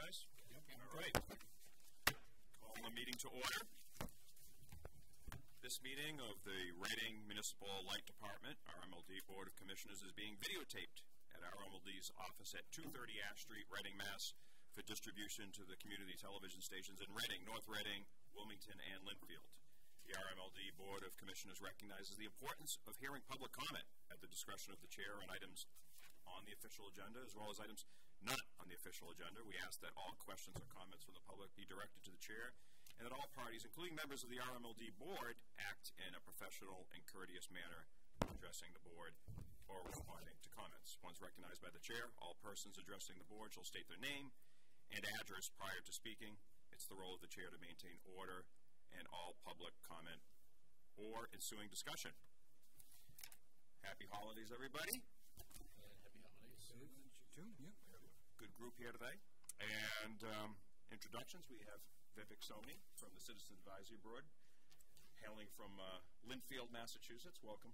guys? Yep. All right. Call the meeting to order. This meeting of the Reading Municipal Light Department, RMLD Board of Commissioners, is being videotaped at RMLD's office at 230 Ash Street, Reading, Mass. For distribution to the community television stations in Reading, North Reading, Wilmington, and Lynnfield. The RMLD Board of Commissioners recognizes the importance of hearing public comment at the discretion of the chair on items on the official agenda as well as items not on the official agenda. We ask that all questions or comments from the public be directed to the chair and that all parties, including members of the RMLD Board, act in a professional and courteous manner addressing the board or responding to comments. Once recognized by the chair, all persons addressing the board shall state their name and address prior to speaking. It's the role of the chair to maintain order and all public comment or ensuing discussion. Happy holidays, everybody. Good group here today. And introductions, we have Vivek Soni from the Citizens Advisory Board, hailing from Lynnfield, Massachusetts. Welcome.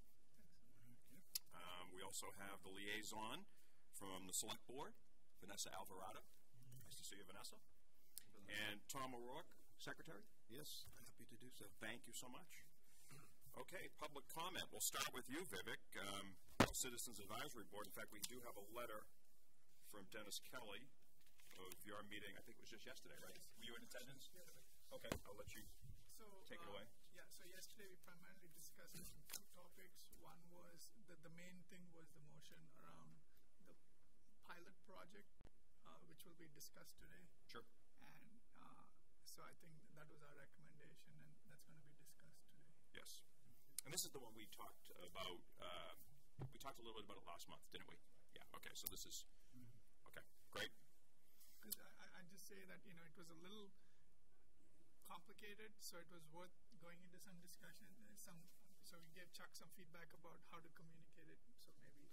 We also have the liaison from the Select Board, Vanessa Alvarado. Nice to see you, Vanessa. And Tom O'Rourke, Secretary. Yes, happy to do so. Thank you so much. Okay, public comment. We'll start with you, Vivek. Citizens Advisory Board. In fact, we do have a letter from Dennis Kelly of your meeting. I think it was just yesterday, right? Were you in attendance? Yes. Okay, I'll let you take it away. Yeah, so yesterday we primarily discussed two topics. One was that the main thing was the motion around the pilot project, which will be discussed today. Sure. And so I think that was our recommendation, and that's going to be discussed today. Yes. And this is the one we talked about. We talked a little bit about it last month, didn't we? Yeah, okay, so this is, okay, great. I'd just say that, it was a little complicated, so it was worth going into some discussion. So we gave Chuck some feedback about how to communicate it, so maybe.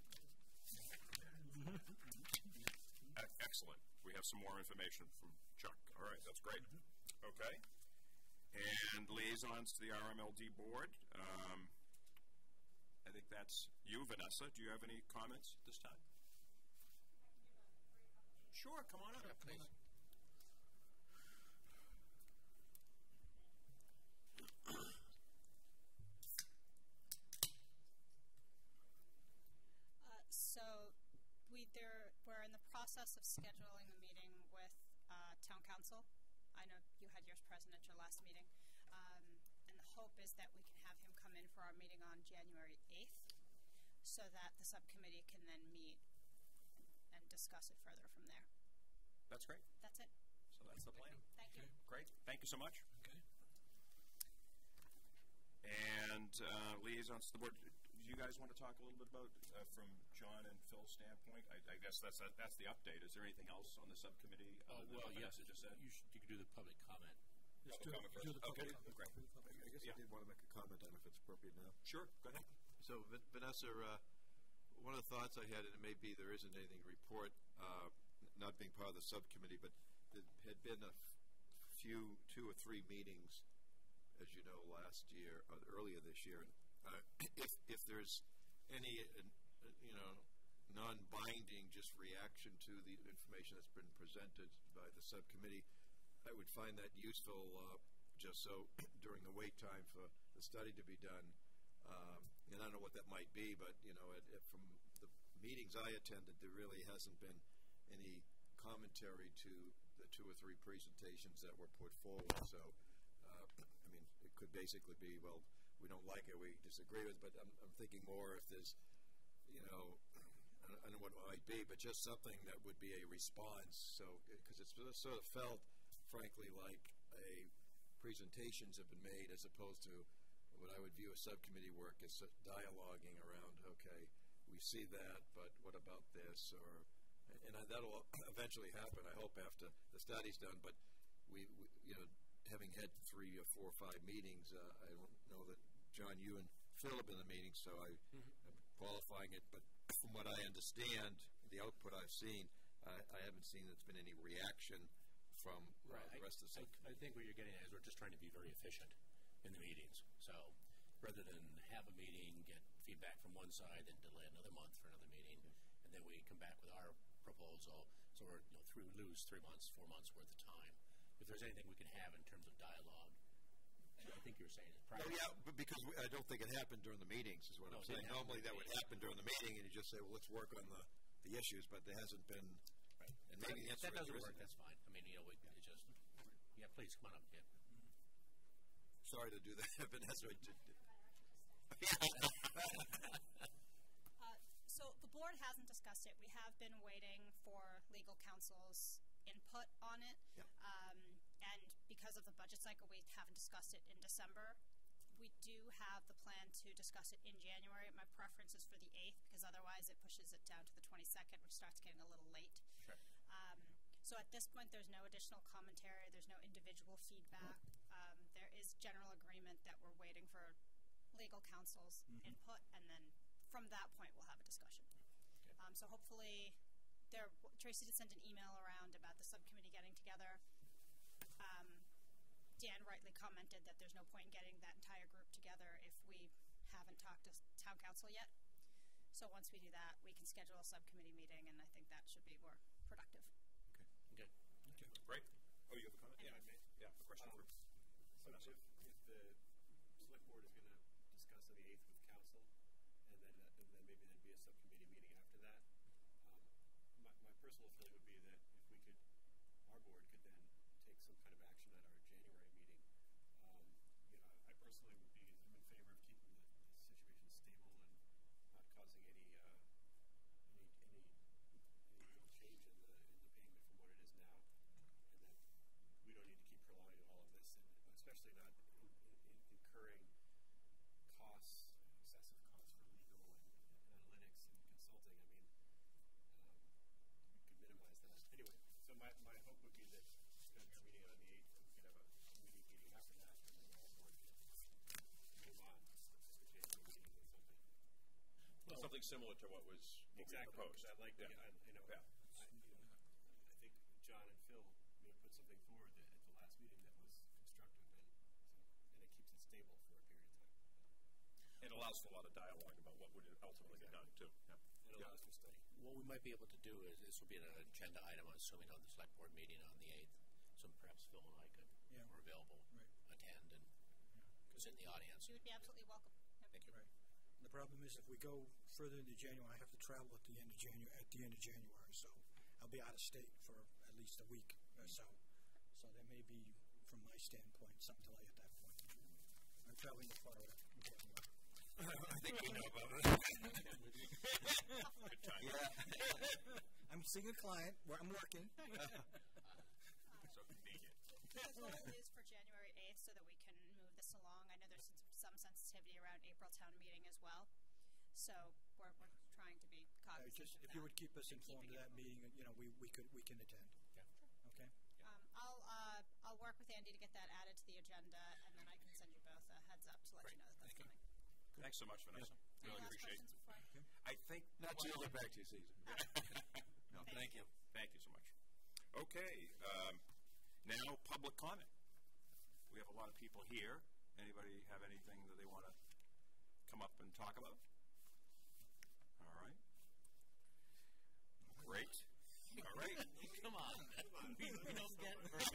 Excellent. We have some more information from Chuck. All right, that's great. Okay. And liaisons to the RMLD Board. I think that's you, Vanessa. Do you have any comments at this time? Sure, come on up, please. So we're in the process of scheduling the meeting with Town Council. I know you had yours present at your last meeting. And the hope is that we can have him come in for our meeting on January 8th so that the subcommittee can then meet and discuss it further from there. That's great. That's it. So that's the plan. Thank you. Great. Thank you so much. Okay. And liaisons to the board. Do you guys want to talk a little bit about, from John and Phil's standpoint? I guess that's the update. Is there anything else on the subcommittee? Well, yes. Just said? You can do the public comment. Public comment first. Okay, great. I guess I did want to make a comment on if it's appropriate now. Sure, go ahead. So, Vanessa, one of the thoughts I had, and it may be there isn't anything to report, not being part of the subcommittee, but there had been a few, 2 or 3 meetings, as you know, last year, or earlier this year. If there's any, non-binding just reaction to the information that's been presented by the subcommittee, I would find that useful just so during the wait time for the study to be done. And I don't know what that might be, but, from the meetings I attended, there really hasn't been any commentary to the 2 or 3 presentations that were put forward. So, it could basically be, well, we don't like it, we disagree with it, but I'm thinking more if there's, I don't know what it might be, but just something that would be a response. So, because it's sort of felt, frankly, like presentations have been made as opposed to what I would view as subcommittee work as dialoguing around, okay, we see that, but what about this? And that'll eventually happen, I hope, after the study's done. But we having had 3 or 4 or 5 meetings, I don't know that, John, you and Phil have been in the meeting, so I'm qualifying it. But from what I understand, the output I've seen, I haven't seen there's been any reaction from the rest of the subcommittee. I think what you're getting at is we're just trying to be very efficient in the meetings. So rather than have a meeting, get feedback from one side, and delay another month for another meeting, and then we come back with our proposal. So or lose 3 months, 4 months worth of time. If there's anything we can have in terms of dialogue, I think you're saying it. Well, yeah, but because I don't think it happened during the meetings is what I'm saying. Normally that would happen during the meeting, and you just say, well, let's work on the issues, but there hasn't been. Right. And maybe that doesn't work. That's fine. I mean, it just. Yeah, please come on up. Yeah. Sorry to do that, Vanessa. So the board hasn't discussed it. We have been waiting for legal counsel's input on it. Yeah. And because of the budget cycle, we haven't discussed it in December. We do have the plan to discuss it in January. My preference is for the 8th because otherwise it pushes it down to the 22nd, which starts getting a little late. Sure. So at this point, there's no additional commentary. There's no individual feedback. There is general agreement that we're waiting for legal counsel's input, and then from that point, we'll have a discussion. Okay. So hopefully, Tracy did send an email around about the subcommittee getting together. Dan rightly commented that there's no point in getting that entire group together if we haven't talked to town council yet. So once we do that, we can schedule a subcommittee meeting, and I think that should be more productive. Okay. Great. Oh, you have a comment? Yeah. Yeah, a question for Vanessa. If the select board is going to discuss on the 8th with council, and then maybe there'd be a subcommittee meeting after that, my personal feeling would be that if we could, our board could then take some kind of action at our January meeting. I personally would be, I'm in favor of keeping the situation stable and not causing any real change in the payment from what it is now, and that we don't need to keep prolonging all of this, and especially not incurring costs, excessive costs for legal and analytics and consulting. I mean, we could minimize that. Anyway, so my hope would be that instead of meeting on the 8th, we could have a meeting after that, and then all board can move on to the January meeting with something. Well, something similar to what was proposed. I like that. I think John and Phil put something forward at the last meeting that was constructive, and it keeps it stable for a period of time. It allows for a lot of dialogue about what would ultimately be done, too. Yeah. It allows for study. What we might be able to do is this will be an agenda item, I'm assuming, on the select board meeting on the 8th. So perhaps Phil and I could, if we're available, attend and because in the audience. You would be absolutely welcome. Yep. Thank you. Right. And the problem is if we go further into January, I have to travel at the end of January. So I'll be out of state for at least a week or so. So there may be, from my standpoint, some delay at that point. I'm traveling to Florida in January. I think we know about it. Good time. Yeah. I'm seeing a client where I'm working. So convenient. The goal is for January 8th so that we can move this along. I know there's some sensitivity around April town meeting as well. So we're trying to be cognizant Just of if that. you would keep us informed of that meeting, we can attend. Yeah. Okay. I'll work with Andy to get that added to the agenda, and then I can send you both a heads up to let you know that that's coming. Thanks so much, Vanessa. Any Really last appreciate questions it. before I think Not to get back to you, Caesar. No, thank you. Thank you so much. Okay, now public comment. We have a lot of people here. Anybody have anything that they want to come up and talk about? All right. Great. All right. Come on. We don't get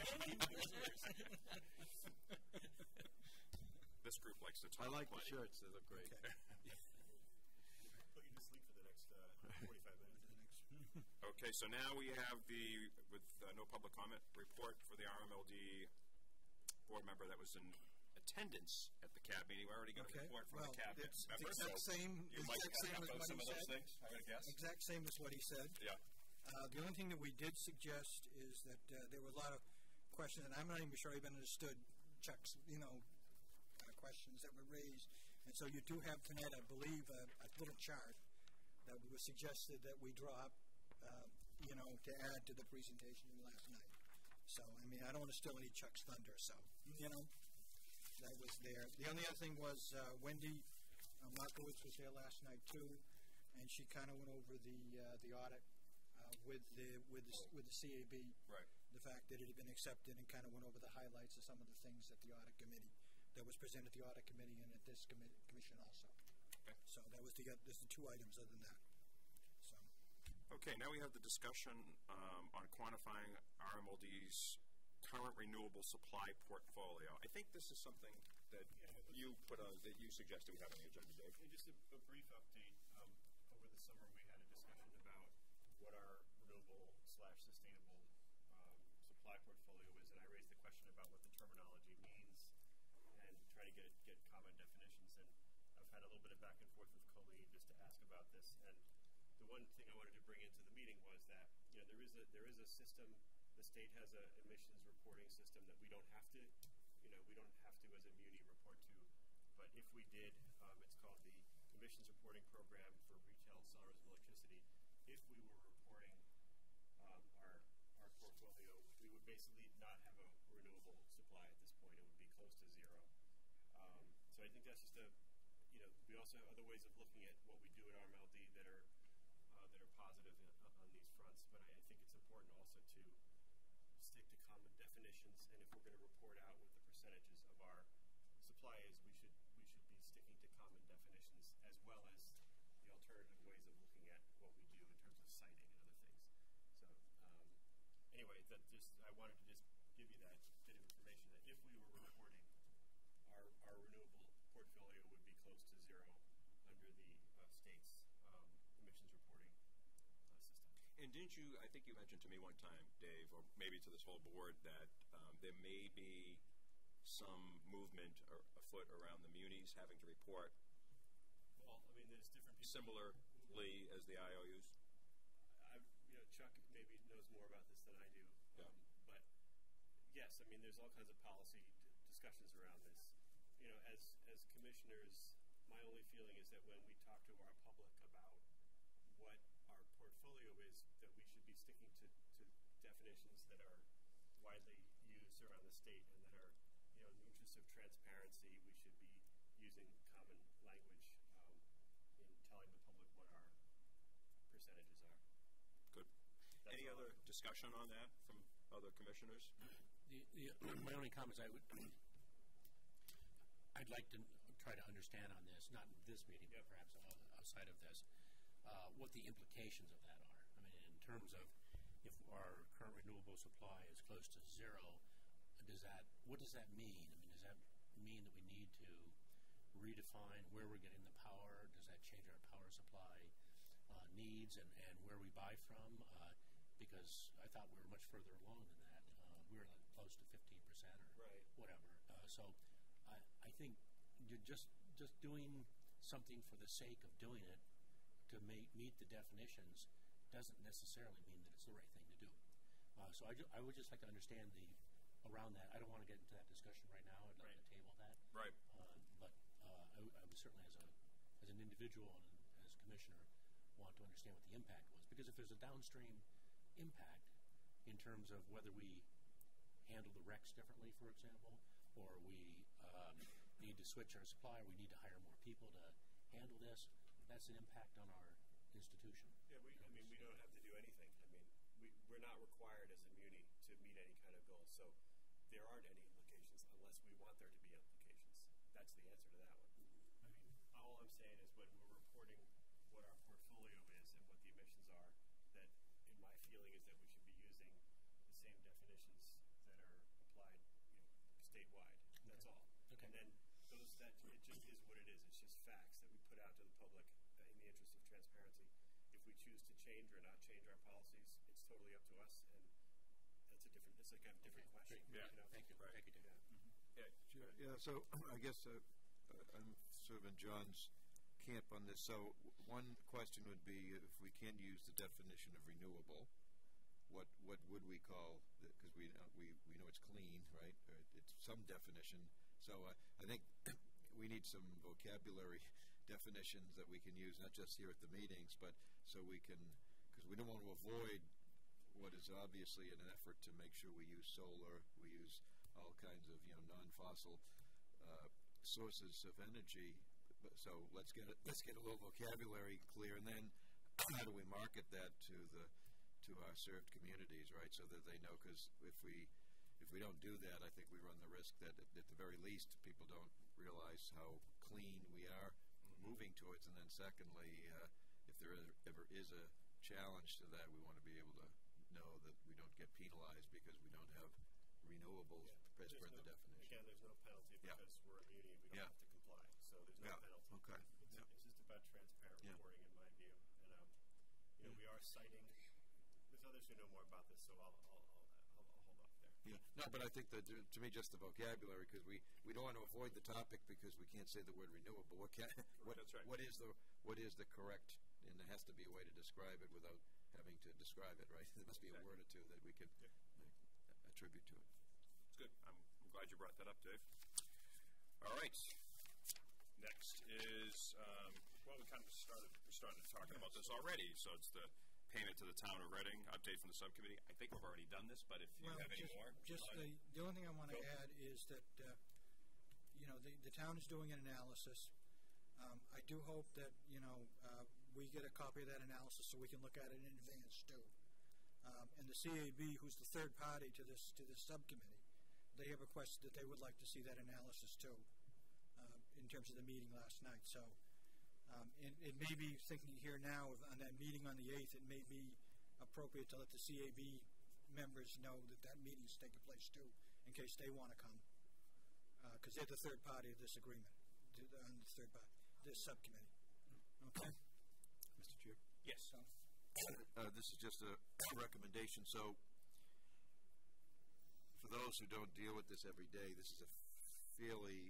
This group likes to talk. I like the plenty. shirts. They look great. Put you to sleep for the next 45 minutes. Okay, so now we have with no public comment, report for the RMLD board member that was in attendance at the CAB meeting. We already got a report from the CAB it's member. the exact same You might as have what some he of those said. things, I would guess. Exact same as what he said. Yeah. The only thing that we did suggest is that there were a lot of questions, and I'm not even sure I even understood Chuck's, questions that were raised. And so you do have tonight, I believe, a little chart that was suggested that we draw up, to add to the presentation last night. So, I don't want to steal any Chuck's thunder, so, that was there. The only other thing was Wendy Markowitz was there last night, too, and she kind of went over the audit with the CAB. Right. The fact that it had been accepted and kind of went over the highlights of some of the things at the audit committee that was presented at the audit committee and at this commission also. Okay. So that was there's the two items other than that. So. Okay, now we have the discussion on quantifying RMLD's current renewable supply portfolio. I think this is something that you suggested we have on the agenda, Dave. And just a brief update. Over the summer, we had a discussion about what our renewable/sustainable supply portfolio is, and I raised the question about what the terminology means and try to get common definitions. And I've had a little bit of back and forth with Colleen just to ask about this. And the one thing I wanted to bring into the meeting was that there is a system. The state has an emissions reporting system that we don't have to as a muni report to. But if we did, it's called the Emissions Reporting Program for Retail Sellers of Electricity. If we were reporting our portfolio, we would basically not have a renewable supply at this point. It would be close to zero. So I think that's just we also have other ways of looking at what we do at RMLD that are positive on these fronts. But I think it's important also to stick to common definitions, and if we're going to report out what the percentages of our supply is, we should be sticking to common definitions as well as the alternative ways of looking at what we do in terms of siting and other things. So anyway, I wanted to just give you that bit of information that if we were reporting, our renewable portfolio would be close to zero under the state's emissions reporting system. And I think you mentioned to me one time, Dave, or maybe to this whole board, that there may be some movement afoot around the munis having to report. Well, I mean, there's different people. Similarly as the IOUs? Chuck maybe knows more about this than I do. Yeah. But yes, I mean, there's all kinds of policy discussions around this. As commissioners, my only feeling is that when we talk to our public about what our portfolio is, that we should be sticking to definitions that are widely used around the state and that are, in the interest of transparency, we should be using common language in telling the public what our percentages are. Good. That's Any other discussion on that from other commissioners? My only comments I'd like to try to understand on this, not in this meeting, but perhaps outside of this, what the implications of that are. I mean, in terms of if our current renewable supply is close to zero, what does that mean? I mean, does that mean that we need to redefine where we're getting the power? Does that change our power supply needs and where we buy from? Because I thought we were much further along than that. We were close to 15% or whatever. So I think you're just doing something for the sake of doing it to meet the definitions doesn't necessarily mean that it's the right thing to do. So I would just like to understand around that. I don't want to get into that discussion right now. I'd like to table that. Right. But I would certainly, as an individual and as commissioner, want to understand what the impact was. Because if there's a downstream impact in terms of whether we handle the RECs differently, for example, or we need to switch our supply, we need to hire more people to handle this, that's an impact on our institution. Yeah, we don't have to do anything. I mean, we're not required as a muni to meet any kind of goal. So there aren't any implications unless we want there to be implications. That's the answer to that one. I mean, all I'm saying is when we're reporting what our portfolio is and what the emissions are, that in my feeling is that we should be using the same definitions that are applied, statewide. That's all. Okay. And then it just is what it is. It's just facts that we put out to the public in the interest of transparency. If we choose to change or not change our policies, it's totally up to us, and it's a different question. Great. Yeah. Thank you. Right. Thank you, Dave. Mm-hmm. Yeah, so I guess I'm sort of in John's camp on this. So one question would be, if we can't use the definition of renewable, what would we call, because we know it's clean, right? It's some definition. So I think we need some vocabulary definitions that we can use, not just here at the meetings, but so we can, because we don't want to avoid what is obviously an effort to make sure we use solar, we use all kinds of non-fossil sources of energy. So let's get a little vocabulary clear, and then how do we market that to our served communities, right? So that they know, because if we don't do that, I think we run the risk that at the very least people don't realize how clean we are moving towards, and then secondly, if there ever is a challenge to that. We want to be able to know that we don't get penalized because we don't have renewables as per the definition. Again, there's no penalty because we're a muni. We don't have to comply. So there's no penalty. Okay. It's just about transparent reporting, in my view. And we are citing. There's others who know more about this, so I'll hold off there. Yeah. No, but I think that to me, just the vocabulary, because we don't want to avoid the topic because we can't say the word renewable. That's right. What is the correct? And there has to be a way to describe it without having to describe it, right? There must be a word or two that we can attribute to it. It's good. I'm glad you brought that up, Dave. All right. Next is, well, we kind of started talking about this already, so it's the payment to the town of Reading, update from the subcommittee. I think we've already done this, but if you have any more. The only thing I want to add is that, the town is doing an analysis. I do hope that, we get a copy of that analysis so we can look at it in advance too. And the CAB, who's the third party to this subcommittee, they have requested that they would like to see that analysis too, in terms of the meeting last night. So it may be thinking here now on that meeting on the 8th, it may be appropriate to let the CAB members know that that meeting is taking place too, in case they want to come, because they're the third party of this agreement, on the third party, this subcommittee. Okay. Mr. Chair? Yes. So, this is just a recommendation. So, for those who don't deal with this every day, this is a fairly,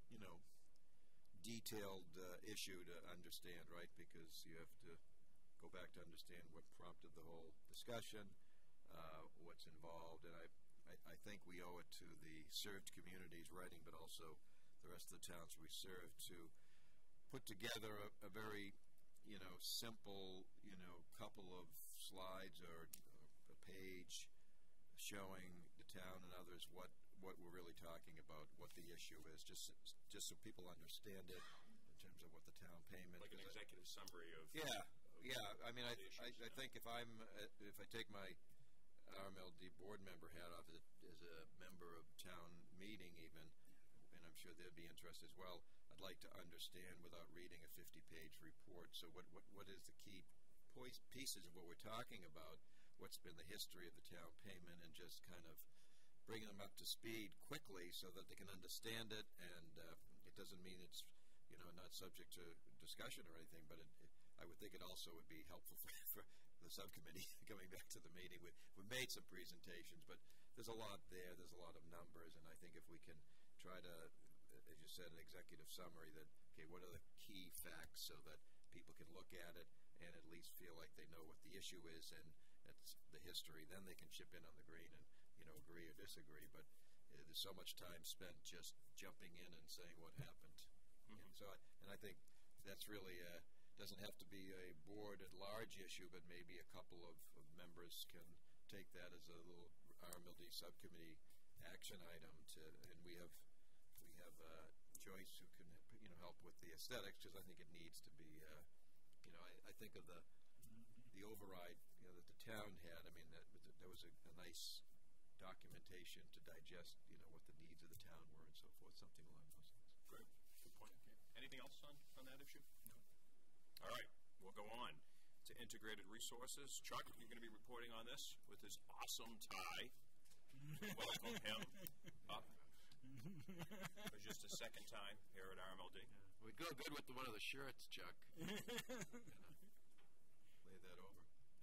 detailed issue to understand, right? Because you have to go back to understand what prompted the whole discussion, what's involved, and I think we owe it to the served communities, Reading, but also the rest of the towns we serve, to put together a very simple, couple of slides or a page showing the town and others what we're really talking about, what the issue is, just so people understand it in terms of what the town payment. Like an executive summary of. Yeah. I mean, I think if I take my RMLD board member hat off as a member of town meeting even, and I'm sure they'd be interested as well, I'd like to understand without reading a 50-page report. So what is the key pieces of what we're talking about, what's been the history of the town payment, and just kind of bringing them up to speed quickly so that they can understand it, and it doesn't mean it's not subject to discussion or anything, but I would think it also would be helpful for the subcommittee coming back to the meeting. We've made some presentations, but there's a lot there. There's a lot of numbers, and I think if we can try to, as you said, an executive summary that, okay, what are the key facts so that people can look at it and at least feel like they know what the issue is and it's the history. Then they can chip in on the green and, agree or disagree. But there's so much time spent just jumping in and saying what happened. Mm-hmm. And I think that's really doesn't have to be a board at large issue, but maybe a couple of members can take that as a little RMLD subcommittee action item and we have Joyce who can help with the aesthetics, because I think it needs to be I think of the override that the town had. I mean that was a nice documentation to digest what the needs of the town were and so forth, something along those lines. Great, good point. Okay. Anything else on that issue? No. All right, we'll go on to integrated resources. Chuck, you're going to be reporting on this with his awesome tie. Welcome him up for just a second time here at RMLD. We'd go good with one of the shirts, Chuck. Lay that over.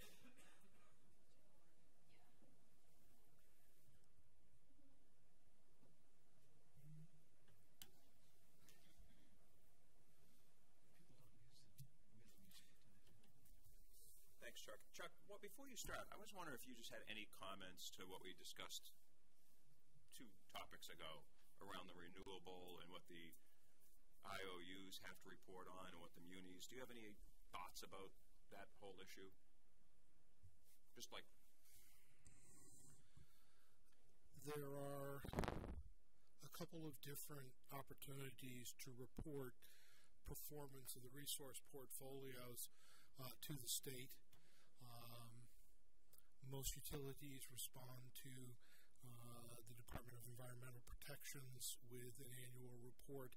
Thanks, Chuck. Chuck, before you start, I was wondering if you just had any comments to what we discussed 2 topics ago around the renewable and what the IOUs have to report on and what the munis. Do you have any thoughts about that whole issue? Just like. There are a couple of different opportunities to report performance of the resource portfolios to the state. Most utilities respond to the Department of Environmental Protections with an annual report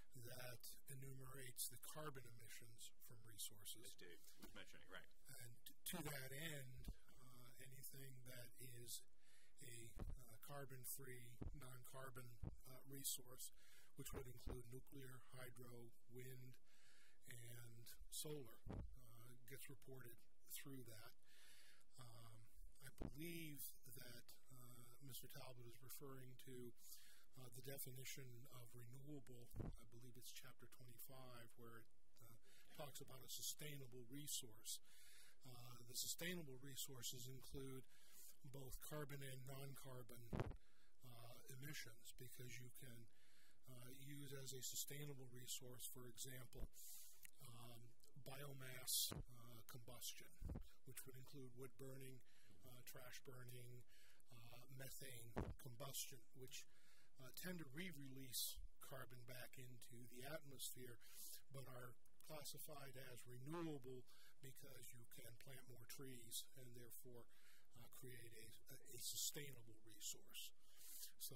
that enumerates the carbon emissions from resources. As Dave was mentioning, right. And to that end, anything that is a carbon-free, non-carbon resource, which would include nuclear, hydro, wind, and solar, gets reported through that. I believe that Mr. Talbot is referring to the definition of renewable. I believe it's chapter 25, where it talks about a sustainable resource. The sustainable resources include both carbon and non-carbon emissions, because you can use as a sustainable resource, for example, biomass combustion, which would include wood burning, trash burning, methane combustion, which tend to re-release carbon back into the atmosphere, but are classified as renewable because you can plant more trees and therefore create a sustainable resource. So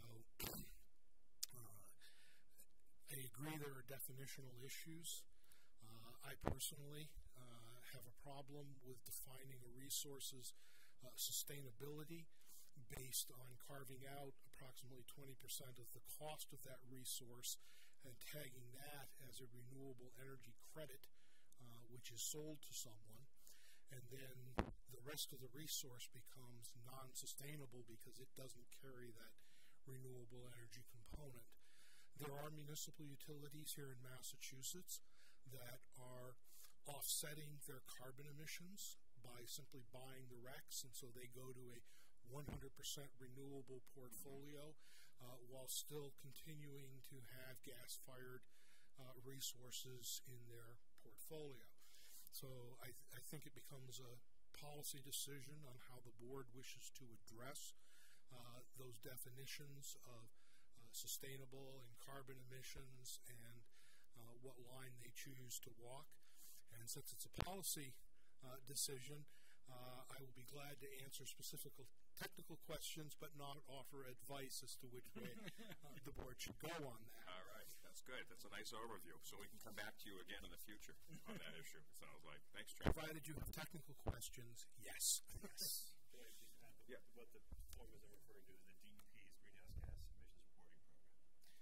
I agree there are definitional issues. I personally have a problem with defining a resource's sustainability based on carving out approximately 20% of the cost of that resource and tagging that as a renewable energy credit, which is sold to someone, and then the rest of the resource becomes non-sustainable because it doesn't carry that renewable energy component. There are municipal utilities here in Massachusetts that are offsetting their carbon emissions by simply buying the RECs, and so they go to a 100% renewable portfolio while still continuing to have gas-fired resources in their portfolio. So I think it becomes a policy decision on how the board wishes to address those definitions of sustainable and carbon emissions and what line they choose to walk. And since it's a policy decision, I will be glad to answer specific technical questions, but not offer advice as to which way the board should go on that. All right, that's good. That's a nice overview. So we can come back to you again in the future on that issue, it sounds like. Thanks, Trent. Provided you have technical questions, yes. Yes. Yeah. What the form is I'm referring to is the DEP's Greenhouse Gas Emissions Reporting Program.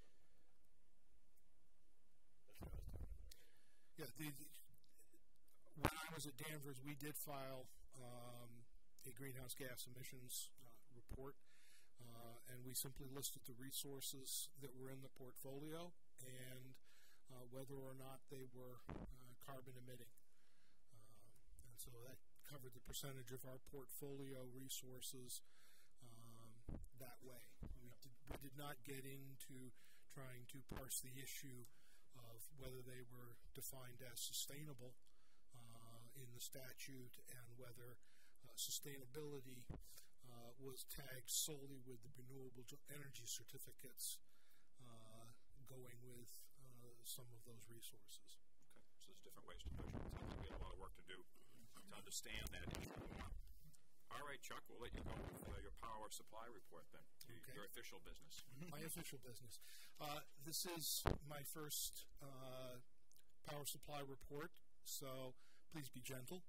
That's what I was talking about. Yeah, when I was at Danvers, we did file a greenhouse gas emissions report, and we simply listed the resources that were in the portfolio and whether or not they were carbon emitting. And so that covered the percentage of our portfolio resources that way. We did not get into trying to parse the issue of whether they were defined as sustainable in the statute and whether sustainability was tagged solely with the renewable energy certificates going with some of those resources. Okay, so there's different ways to measure it. Sounds like we have a lot of work to do to understand that issue more. All right, Chuck, we'll let you go with your power supply report then, Okay. Your official business. My official business. This is my first power supply report, so please be gentle.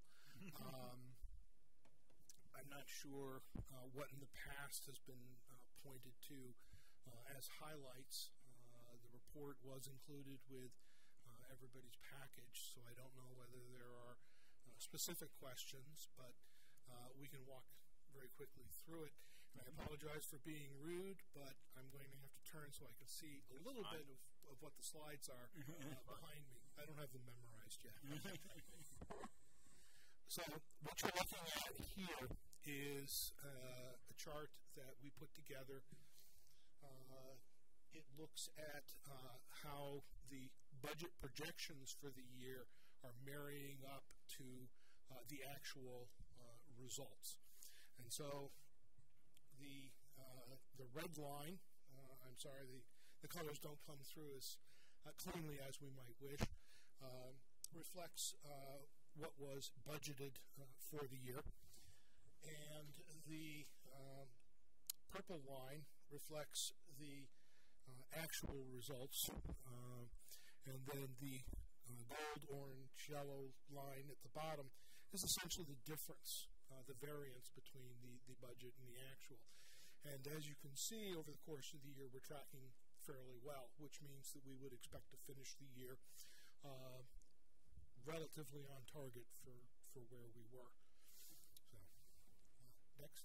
I'm not sure what in the past has been pointed to as highlights. The report was included with everybody's package, so I don't know whether there are specific questions, but we can walk very quickly through it. And I apologize for being rude, but I'm going to have to turn so I can see a little bit of what the slides are behind me. I don't have them memorized yet. So what you're looking at here is a chart that we put together. It looks at how the budget projections for the year are marrying up to the actual results. And so the red line, I'm sorry, the colors don't come through as cleanly as we might wish, reflects what was budgeted for the year. And the purple line reflects the actual results. And then the gold, orange, yellow line at the bottom is essentially the difference, the variance between the budget and the actual. And as you can see, over the course of the year, we're tracking fairly well, which means that we would expect to finish the year relatively on target for where we were. So, next.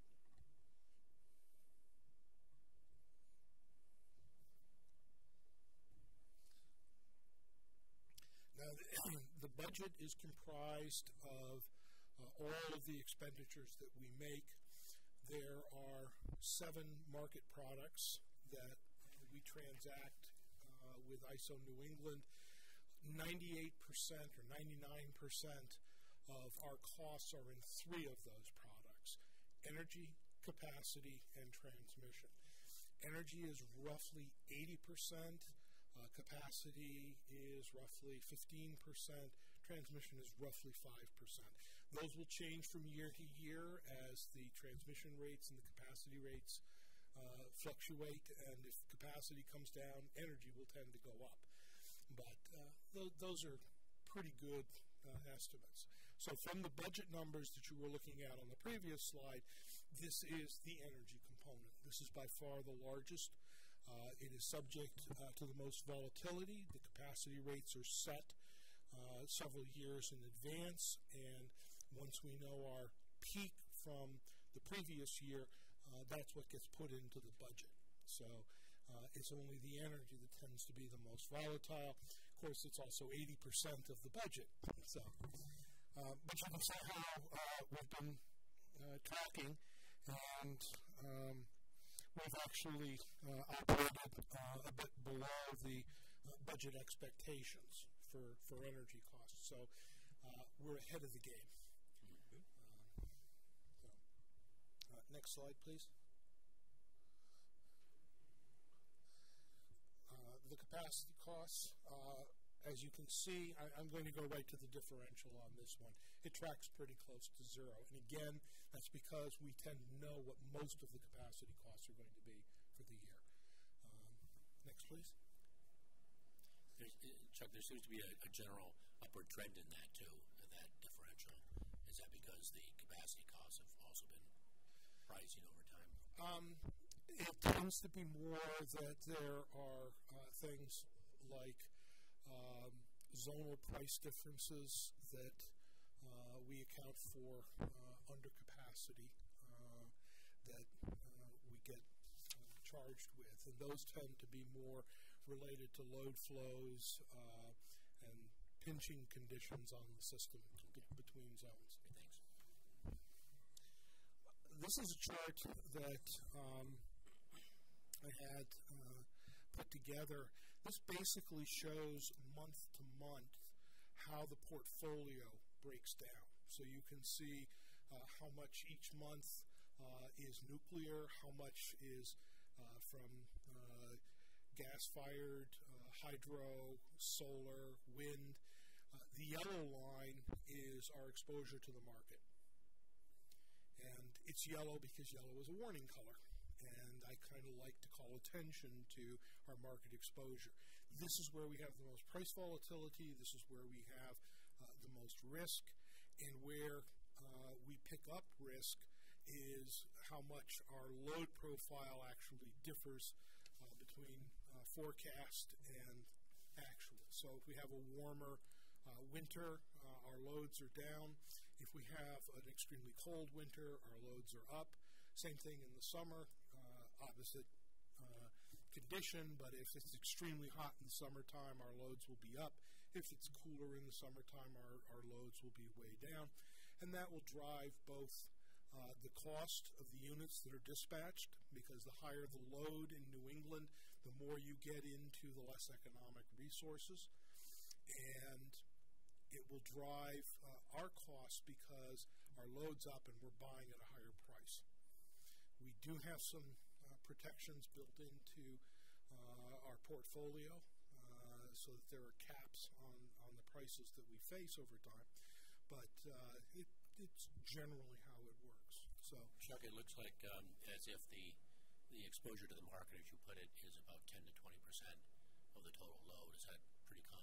Now, the budget is comprised of all of the expenditures that we make. There are 7 market products that we transact with ISO New England. 98% or 99% of our costs are in 3 of those products: energy, capacity, and transmission. Energy is roughly 80%. Capacity is roughly 15%. Transmission is roughly 5%. Those will change from year to year as the transmission rates and the capacity rates fluctuate, and if capacity comes down, energy will tend to go up. But those are pretty good estimates. So from the budget numbers that you were looking at on the previous slide, this is the energy component. This is by far the largest. It is subject to the most volatility. The capacity rates are set several years in advance, and once we know our peak from the previous year, that's what gets put into the budget. So it's only the energy that tends to be the most volatile. Of course, it's also 80% of the budget. So, but you can see how we've been tracking, and we've actually operated a bit below the budget expectations for energy costs. So we're ahead of the game. Next slide, please. The capacity costs, as you can see, I'm going to go right to the differential on this one. It tracks pretty close to 0. And again, that's because we tend to know what most of the capacity costs are going to be for the year. Next, please. Chuck, there seems to be a general upward trend in that, too, that differential. Is that because the capacity costs have also been rising over time? It tends to be more that there are things like zonal price differences that we account for under capacity that we get charged with. And those tend to be more related to load flows and pinching conditions on the system between zones. Thanks. This is a chart that I had put together. This basically shows month to month how the portfolio breaks down. So you can see how much each month is nuclear, how much is from gas-fired, hydro, solar, wind. The yellow line is our exposure to the market. And it's yellow because yellow is a warning color. And I kind of like to call attention to our market exposure. This is where we have the most price volatility. This is where we have the most risk. And where we pick up risk is how much our load profile actually differs between forecast and actual. So if we have a warmer winter, our loads are down. If we have an extremely cold winter, our loads are up. Same thing in the summer, opposite condition, but if it's extremely hot in the summertime, our loads will be up. If it's cooler in the summertime, our loads will be way down. And that will drive both the cost of the units that are dispatched, because the higher the load in New England, the more you get into the less economic resources. And it will drive our costs because our load's up and we're buying at a higher price. We do have some protections built into our portfolio so that there are caps on the prices that we face over time. But it's generally how it works. So, Chuck, it looks like as if the exposure to the market, as you put it, is about 10 to 20% of the total load. Is that pretty common?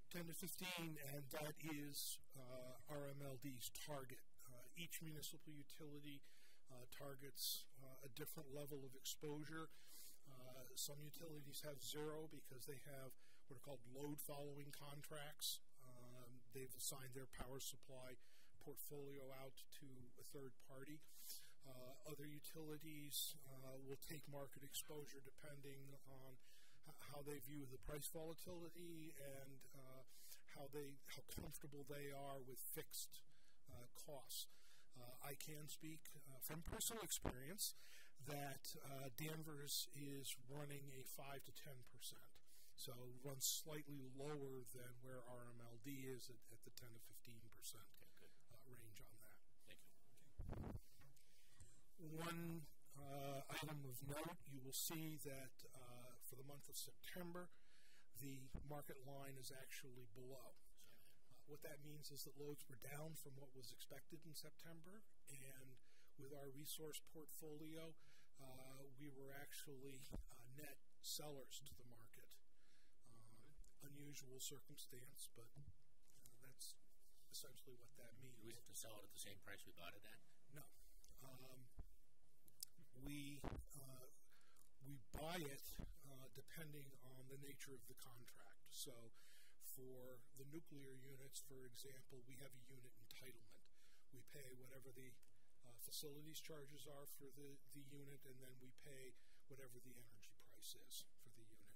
10 to 15, and that is RMLD's target. Each municipal utility targets a different level of exposure. Some utilities have zero because they have what are called load-following contracts. They've assigned their power supply portfolio out to a third party. Other utilities will take market exposure depending on how they view the price volatility and how comfortable they are with fixed costs. I can speak from personal experience that Danvers is running a 5 to 10%, so runs slightly lower than where RMLD is at the 10 to 15% range on that. Thank you. One item of note, you will see that for the month of September, the market line is actually below. What that means is that loads were down from what was expected in September, and with our resource portfolio, we were actually net sellers to the market. Unusual circumstance, but that's essentially what that means. Do we have to sell it at the same price we bought it at? No. We buy it depending on the nature of the contract. So for the nuclear units, for example, we have a unit entitlement. We pay whatever the facilities charges are for the unit, and then we pay whatever the energy price is for the unit.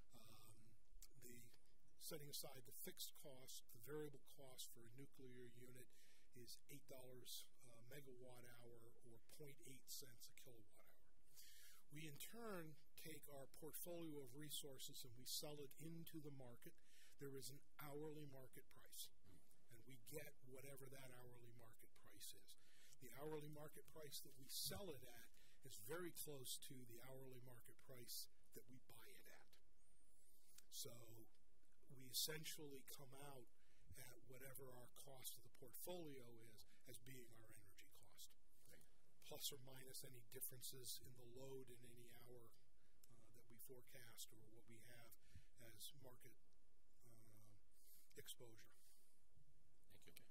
Setting aside the fixed cost, the variable cost for a nuclear unit is $8 megawatt hour or 0.8 cents a kilowatt hour. We in turn take our portfolio of resources and we sell it into the market. There is an hourly market price, and we get whatever that hourly market price is. The hourly market price that we sell it at is very close to the hourly market price that we buy it at. So we essentially come out at whatever our cost of the portfolio is as being our energy cost, plus or minus any differences in the load in any hour that we forecast or what we have as market exposure. Thank you.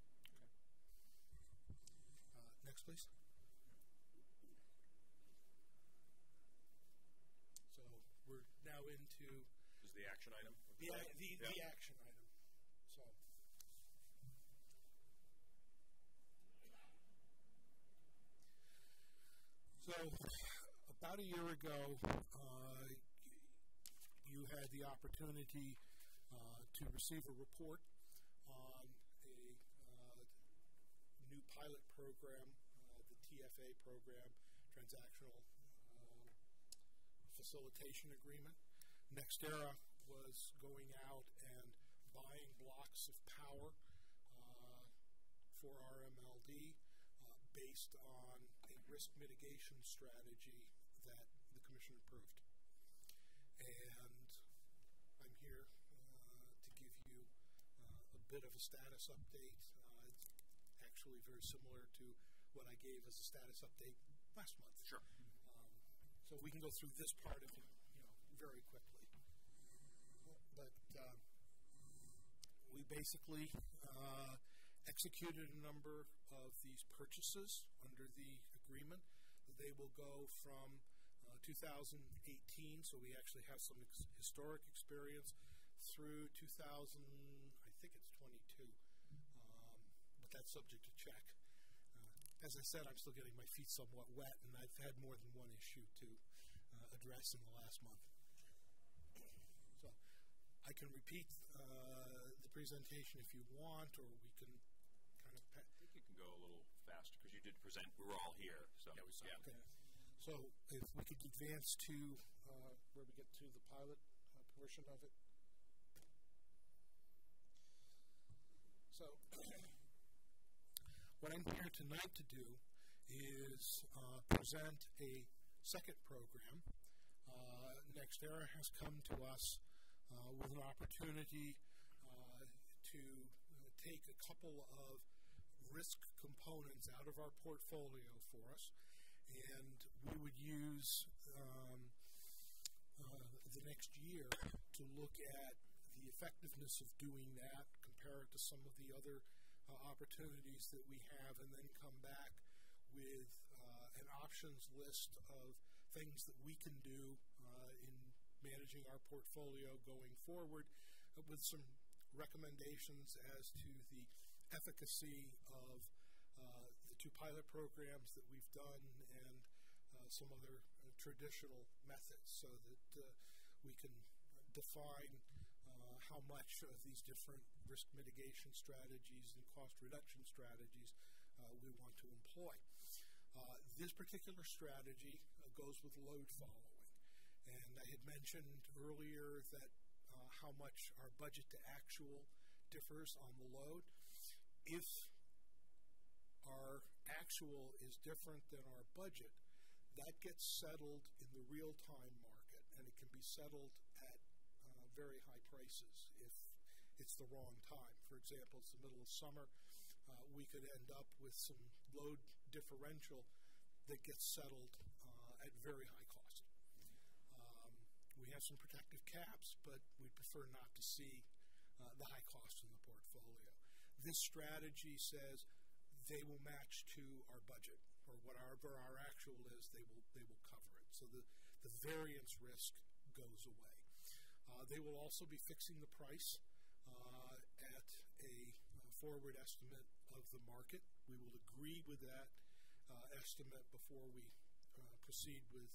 Next, please. So we're now into Is the action item? the action item. So about a year ago, you had the opportunity to receive a report on a new pilot program, the TFA program, Transactional Facilitation Agreement. NextEra was going out and buying blocks of power for RMLD based on a risk mitigation strategy that the Commission approved. And I'm here to give you a bit of a status update. It's actually very similar to what I gave as a status update last month. Sure. So we can go through this part of it, very quickly. But we basically executed a number of these purchases under the agreement. They will go from 2018, so we actually have some historic experience, through 2000, I think it's 22, but that's subject to check. As I said, I'm still getting my feet somewhat wet, and I've had more than one issue to address in the last month. So I can repeat the presentation if you want, or we can kind of... I think you can go a little faster, because you did present. We were all here. So Yeah, we saw it. Okay. So if we could advance to where we get to the pilot portion of it. So what I'm here tonight to do is present a second program. NextEra has come to us with an opportunity to take a couple of risk components out of our portfolio for us, and we would use the next year to look at the the effectiveness of doing that, compare it to some of the other opportunities that we have, and then come back with an options list of things that we can do in managing our portfolio going forward, with some recommendations as to the efficacy of the 2 pilot programs that we've done and some other traditional methods, so that we can define how much of these different risk mitigation strategies and cost reduction strategies we want to employ. This particular strategy goes with load following. And I had mentioned earlier that how much our budget to actual differs on the load. If our actual is different than our budget, that gets settled in the real-time market, and it can be settled at very high prices if it's the wrong time. For example, it's the middle of summer. We could end up with some load differential that gets settled at very high cost. We have some protective caps, but we prefer not to see the high cost in the portfolio. This strategy says they will match to our budget, or whatever our actual is, they will cover it. So the variance risk goes away. They will also be fixing the price at a forward estimate of the market. We will agree with that estimate before we proceed with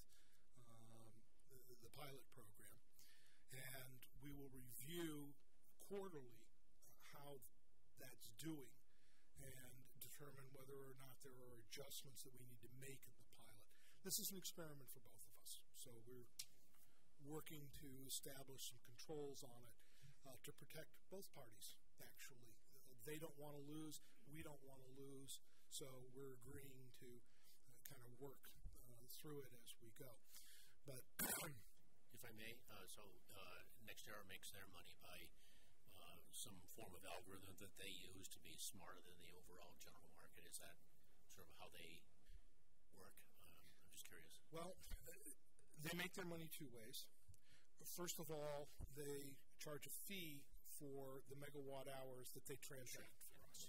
the pilot program. And we will review quarterly how that's doing and determine whether or not there are adjustments that we need to make in the pilot. This is an experiment for both of us, so we're working to establish some controls on it to protect both parties, actually. They don't want to lose, we don't want to lose, so we're agreeing to kind of work through it as we go. But if I may, NextEra makes their money by some form of algorithm that they use to be smarter than the overall general market. Is that sort of how they work? I'm just curious. Well, they make their money 2 ways. First of all, they charge a fee for the megawatt hours that they transact for us.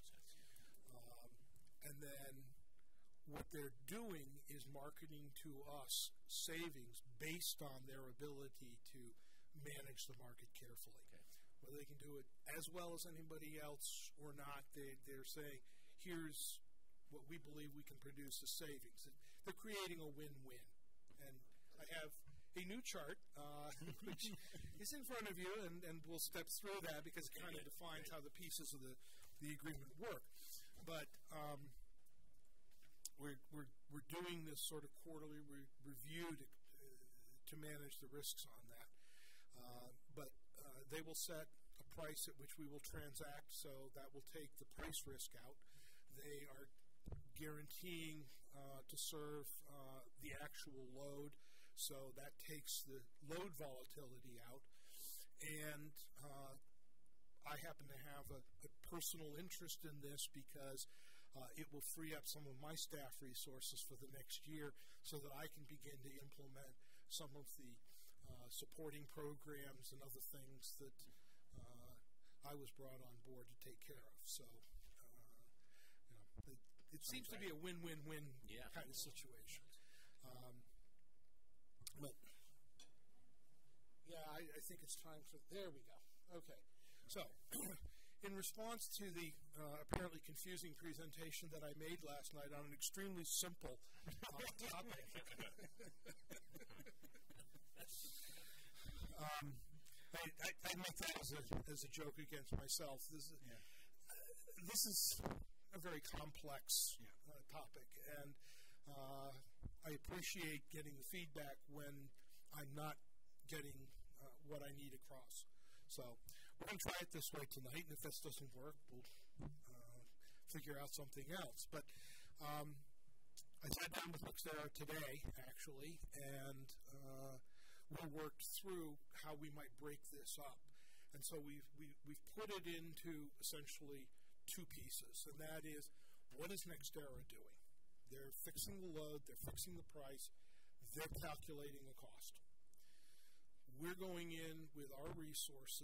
And then what they're doing is marketing to us savings based on their ability to manage the market carefully. Okay. Whether they can do it as well as anybody else or not, they're saying, here's what we believe we can produce as savings. They're creating a win-win. And I have a new chart, which is in front of you, and we'll step through that because it kind of defines how the pieces of the agreement work. But we're doing this sort of quarterly review to manage the risks on that. But they will set a price at which we will transact, so that will take the price risk out. They are guaranteeing to serve the actual load, so that takes the load volatility out. And I happen to have a personal interest in this because it will free up some of my staff resources for the next year so that I can begin to implement some of the supporting programs and other things that I was brought on board to take care of. So, it seems to be a win-win-win kind of situation. But, I think it's time for, there we go. Okay. So, in response to the apparently confusing presentation that I made last night on an extremely simple topic, I make that as a joke against myself. This is a very complex topic, and I appreciate getting the feedback when I'm not getting what I need across. So we're going to try it this way tonight, and if this doesn't work, we'll figure out something else. But I sat down with NextEra today, actually, and we worked through how we might break this up. And so we've put it into essentially 2 pieces, and that is, what is NextEra doing? They're fixing the load, they're fixing the price, they're calculating the cost. We're going in with our resources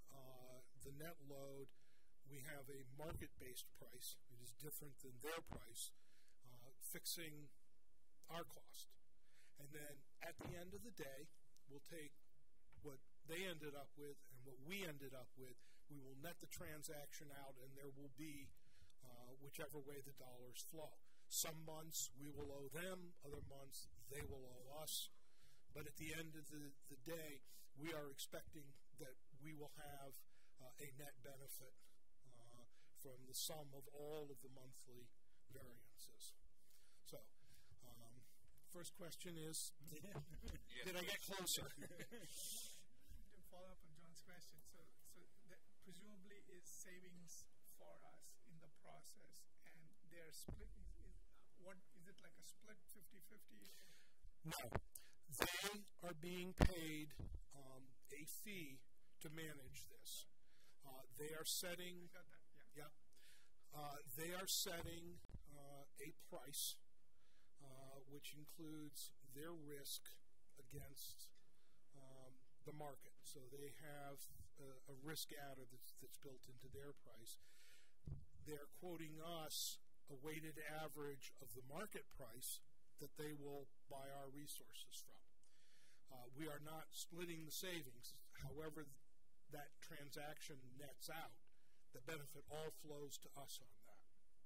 the net load, we have a market-based price. It is different than their price, fixing our cost. And then at the end of the day, we'll take what they ended up with and what we ended up with. We will net the transaction out, and there will be whichever way the dollars flow. Some months we will owe them, other months they will owe us. But at the end of the day, we are expecting that we will have a net benefit from the sum of all of the monthly variances. So, first question is, did I get closer? To follow up on John's question, so that presumably is savings for us in the process, and they're split. What is it, like a split 50-50? No, they are being paid a fee to manage this. They are setting. I got that. Yeah. They are setting a price, which includes their risk against the market. So they have a risk adder that's built into their price. They're quoting us a weighted average of the market price that they will buy our resources from. We are not splitting the savings. However that transaction nets out, the benefit all flows to us on that.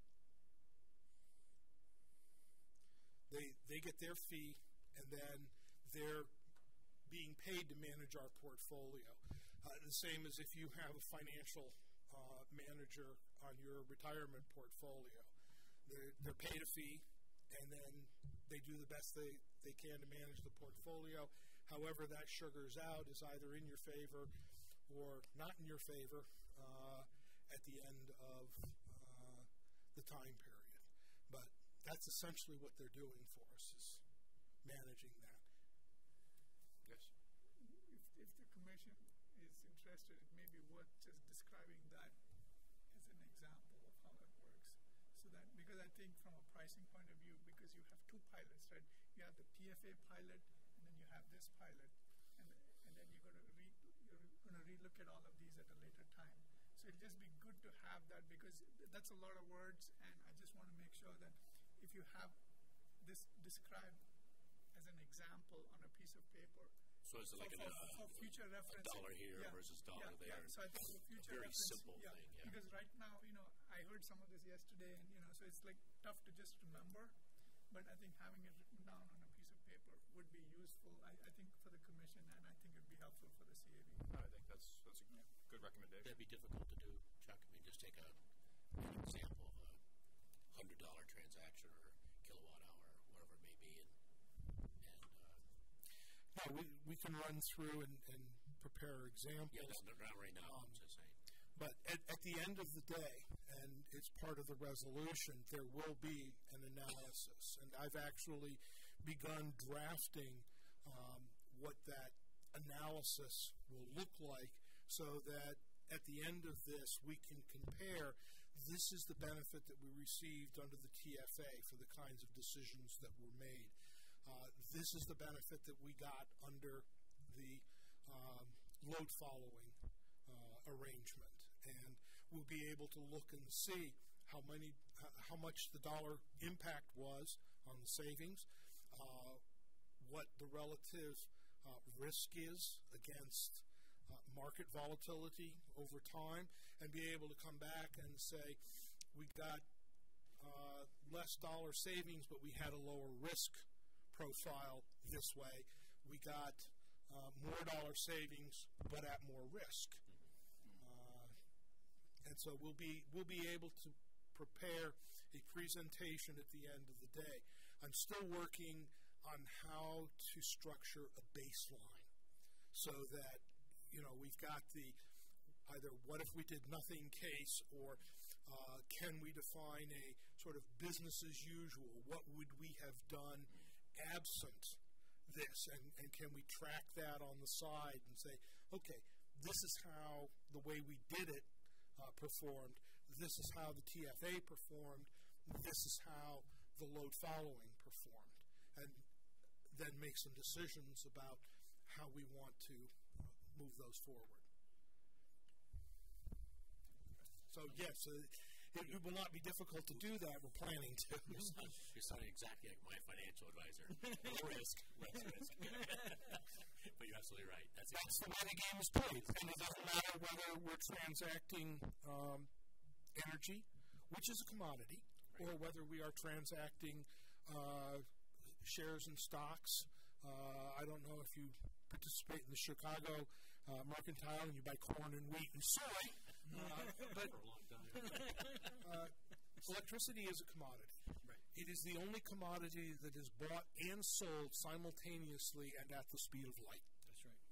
They get their fee, and then they're being paid to manage our portfolio. The same as if you have a financial manager on your retirement portfolio. They're paid a fee, and then they do the best they can to manage the portfolio. However that sugars out is either in your favor or not in your favor at the end of the time period. But that's essentially what they're doing for us, is managing that. Yes. If the commission is interested, it may be worth just describing that as an example of how that works. So that, because I think from a pricing point of view, because you have two pilots, right? You have the TFA pilot, and then you have this pilot, and then you're going to relook at all of these at a later time. So it'll just be good to have that, because that's a lot of words, and I just want to make sure that if you have this described as an example on a piece of paper, so it's like for future reference, $1 here versus $1 there. Yeah. So I think for future very reference, simple thing. Yeah. Because right now, I heard some of this yesterday, and so it's like tough to just remember. But I think having it written down on a piece of paper would be useful. I think for the commission, and I think it'd be helpful for the CAB. I think that's a good recommendation. That'd be difficult to do, Chuck. I mean, just take an example of a $100 transaction or kilowatt hour, whatever it may be, We can run through and prepare examples. Yeah, not right now, I'm just saying. But at the end of the day, and it's part of the resolution, there will be an analysis. And I've actually begun drafting what that analysis will look like, so that at the end of this we can compare, this is the benefit that we received under the TFA for the kinds of decisions that were made. This is the benefit that we got under the load following arrangement, and we'll be able to look and see how much the dollar impact was on the savings, what the relative risk is against market volatility over time, and be able to come back and say we got less dollar savings, but we had a lower risk profile this way. We got more dollar savings, but at more risk. And so we'll be able to prepare a presentation at the end of the day. I'm still working on how to structure a baseline, so that we've got the either what if we did nothing case, or can we define a sort of business as usual? What would we have done absent this, and can we track that on the side and say, okay, this is how the way we did it performed, this is how the TFA performed, this is how the load following performed, and then make some decisions about how we want to move those forward. So yes, it will not be difficult to do that. We're planning to. You're sounding exactly like my financial advisor. Risk. But you're absolutely right. That's the way the game is played. And it doesn't matter whether we're transacting energy, which is a commodity, or whether we are transacting shares and stocks. I don't know if you participate in the Chicago Mercantile and you buy corn and wheat and soy, but electricity is a commodity. Right. It is the only commodity that is bought and sold simultaneously and at the speed of light. That's right.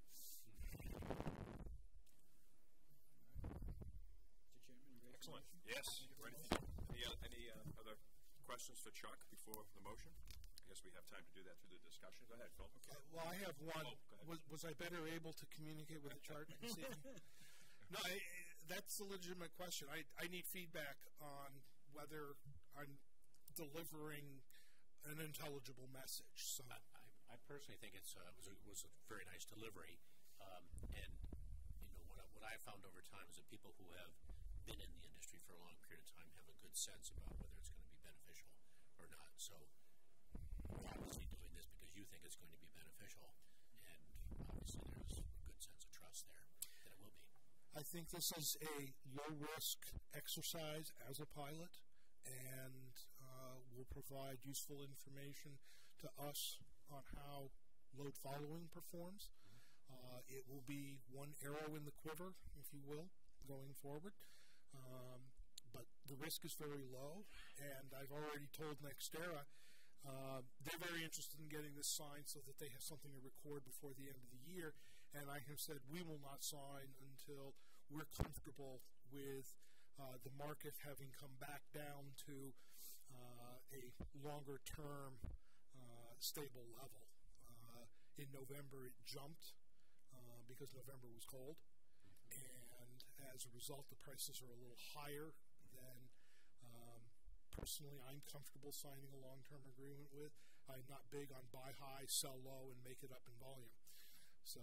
Mr. Chairman, you ready? Excellent. Yes. Ready? Any other questions for Chuck before the motion? I guess we have time to do that through the discussion. Go ahead, Phil. Okay. Well, I have one. Go ahead. Was I better able to communicate with the chart? No, that's a legitimate question. I need feedback on whether I'm delivering an intelligible message. So I personally think it was a very nice delivery, and what I found over time is that people who have been in the industry for a long period of time have a good sense about whether it's going to be beneficial or not. So you're obviously doing this because you think it's going to be beneficial, and obviously there's a good sense of trust there that it will be. I think this is a low-risk exercise as a pilot, and will provide useful information to us on how load following performs. It will be one arrow in the quiver, if you will, going forward. But the risk is very low, and I've already told NextEra they're very interested in getting this signed so that they have something to record before the end of the year. And I have said we will not sign until we're comfortable with the market having come back down to a longer-term stable level. In November, it jumped because November was cold, and as a result, the prices are a little higher than personally I'm comfortable signing a long-term agreement with. I'm not big on buy high, sell low, and make it up in volume. So,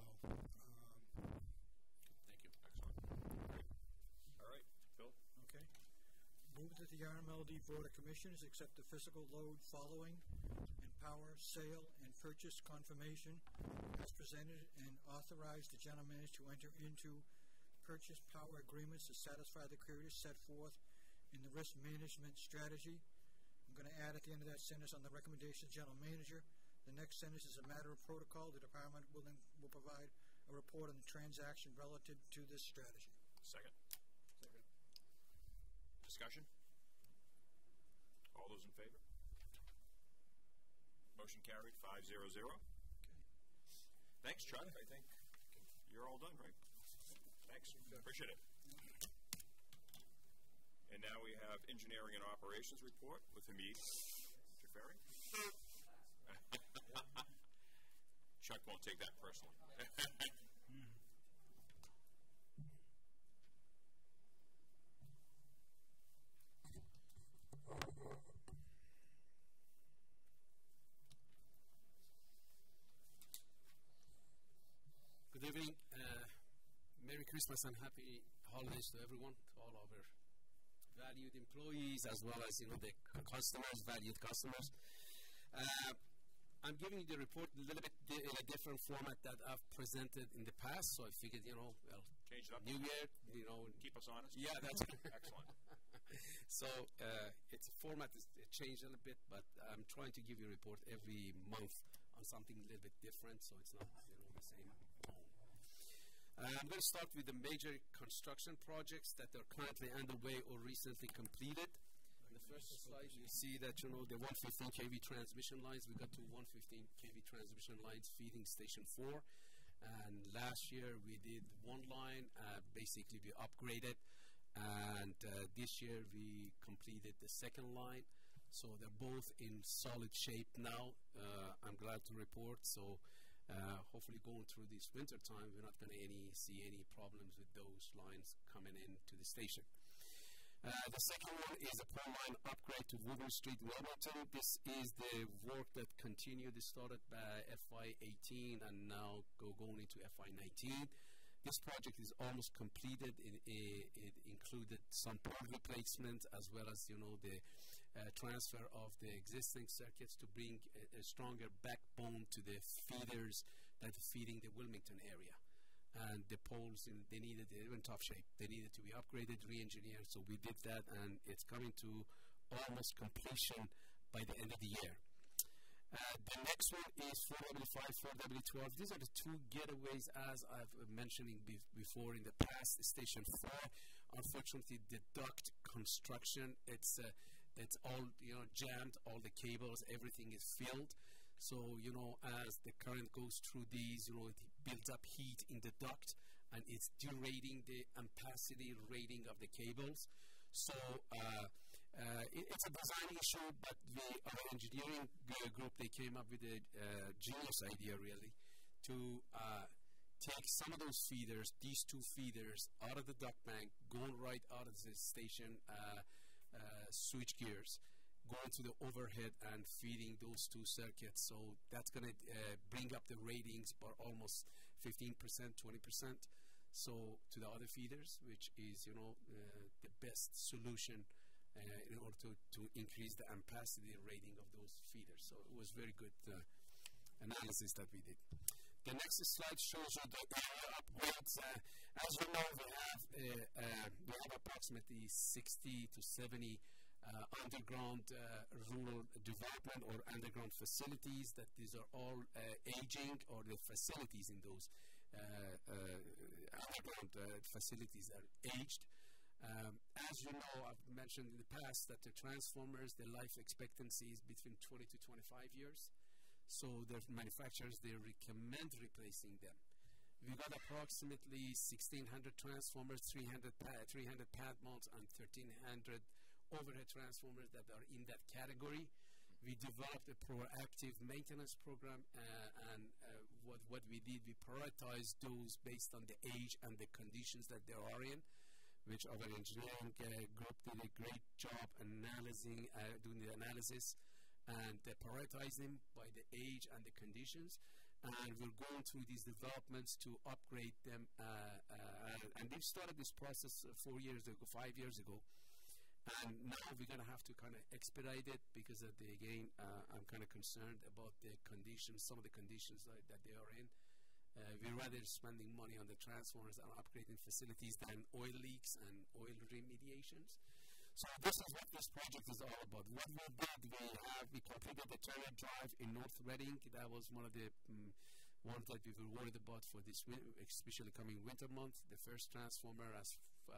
Thank you. Excellent. All right, Phil. Okay. Move that the RMLD Board of Commissioners accept the physical load following and power, sale, and purchase confirmation as presented and authorize the general manager to enter into purchase power agreements to satisfy the criteria set forth in the risk management strategy. I'm going to add at the end of that sentence on the recommendation of the general manager. The next sentence is a matter of protocol. The department will provide a report on the transaction relative to this strategy. Second. Discussion? All those in favor? Motion carried, 5-0-0. Okay. Thanks, Chuck. I think you're all done, right? Thanks. Appreciate it. And now we have Engineering and Operations Report with Hamid Jafari. Chuck won't take that personally. Good evening. Merry Christmas and happy holidays to everyone, to all our valued employees as well as the customers, valued customers. I'm giving you the report a little bit in a different format that I've presented in the past, so I figured, change it up. New Year, keep us honest. Yeah, that's excellent. So it's a format is changed a little bit, but I'm trying to give you a report every month on something a little bit different, so it's not the same. I'm going to start with the major construction projects that are currently underway or recently completed. In the first slide, you see that, the 115 kV transmission lines, we got to 115 kV transmission lines feeding Station 4. And last year, we did one line, basically we upgraded. And this year, we completed the second line. So they're both in solid shape now, I'm glad to report. So hopefully going through this winter time, we're not going to see any problems with those lines coming into the station. The second one is a pole line upgrade to Woburn Street in Edmonton. This is the work that continued. It started by FY18 and now going into FY19. This project is almost completed. It included some pole replacement as well as, the transfer of the existing circuits to bring a stronger backbone to the feeders that are feeding the Wilmington area. And the poles, they were in tough shape. They needed to be upgraded, re-engineered, so we did that, and it's coming to almost completion by the end of the year. The next one is 4W5, 4W12. These are the two getaways, as I've mentioning before in the past. Station 4, unfortunately, the duct construction, it's all jammed, all the cables, everything is filled. So as the current goes through these, it builds up heat in the duct, and it's derating the ampacity rating of the cables. So it's a design issue, but our engineering group, they came up with a genius idea, really, to take some of those feeders, these two feeders, out of the duct bank, going right out of the station switch gears, going to the overhead and feeding those two circuits. So that's going to bring up the ratings by almost 15%, 20%. So to the other feeders, which is, the best solution in order to increase the ampacity rating of those feeders. So it was very good analysis that we did. The next slide shows you the area upgrades. As you know, we have approximately 60 to 70 underground rural development or underground facilities. That these are all aging, or the facilities in those underground facilities are aged. As you know, I've mentioned in the past that the transformers, the life expectancy is between 20 to 25 years. So the manufacturers, they recommend replacing them. We got approximately 1,600 transformers, 300 pad mounts, and 1,300 overhead transformers that are in that category. We developed a proactive maintenance program, and what we did, we prioritized those based on the age and the conditions that they are in, which our engineering group did a great job analyzing, doing the analysis, and they prioritize them by the age and the conditions. And we're going through these developments to upgrade them. And we've started this process 4 years ago, 5 years ago. And now we're going to have to kind of expedite it because, again, I'm kind of concerned about the conditions, some of the conditions that they are in. We're rather spending money on the transformers and upgrading facilities than oil leaks and oil remediations. So this is what this project is all about. What we did, we completed the Turner Drive in North Reading. That was one of the ones that we were worried about for this, especially coming winter month. The first transformer, as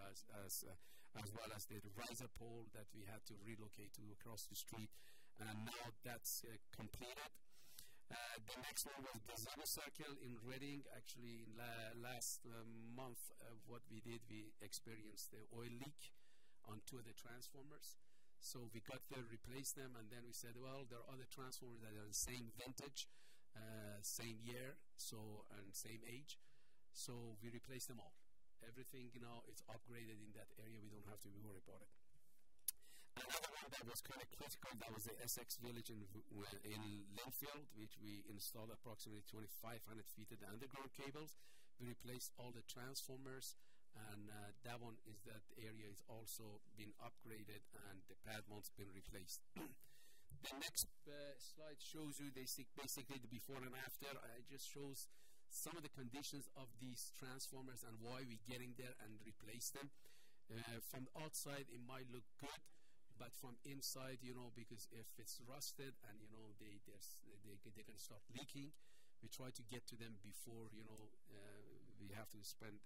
well as the riser pole that we had to relocate to across the street, and now that's completed. The next one was Gazebo Circle in Reading. Actually, last month, what we did, we experienced the oil leak on two of the transformers. So we got to replace them, and then we said, well, there are other transformers that are the same vintage, same year, and same age. So we replaced them all. Everything, it's upgraded in that area. We don't have to be worried about it. Another one that was kind of critical, that was the Essex Village in Linfield, which we installed approximately 2,500 feet of the underground cables. We replaced all the transformers, and that area is also been upgraded, and the pad mounts been replaced. The next slide shows you basically the before and after. It just shows some of the conditions of these transformers and why we're getting there and replace them. From the outside, it might look good, but from inside, because if it's rusted and they're going to start leaking, we try to get to them before we have to spend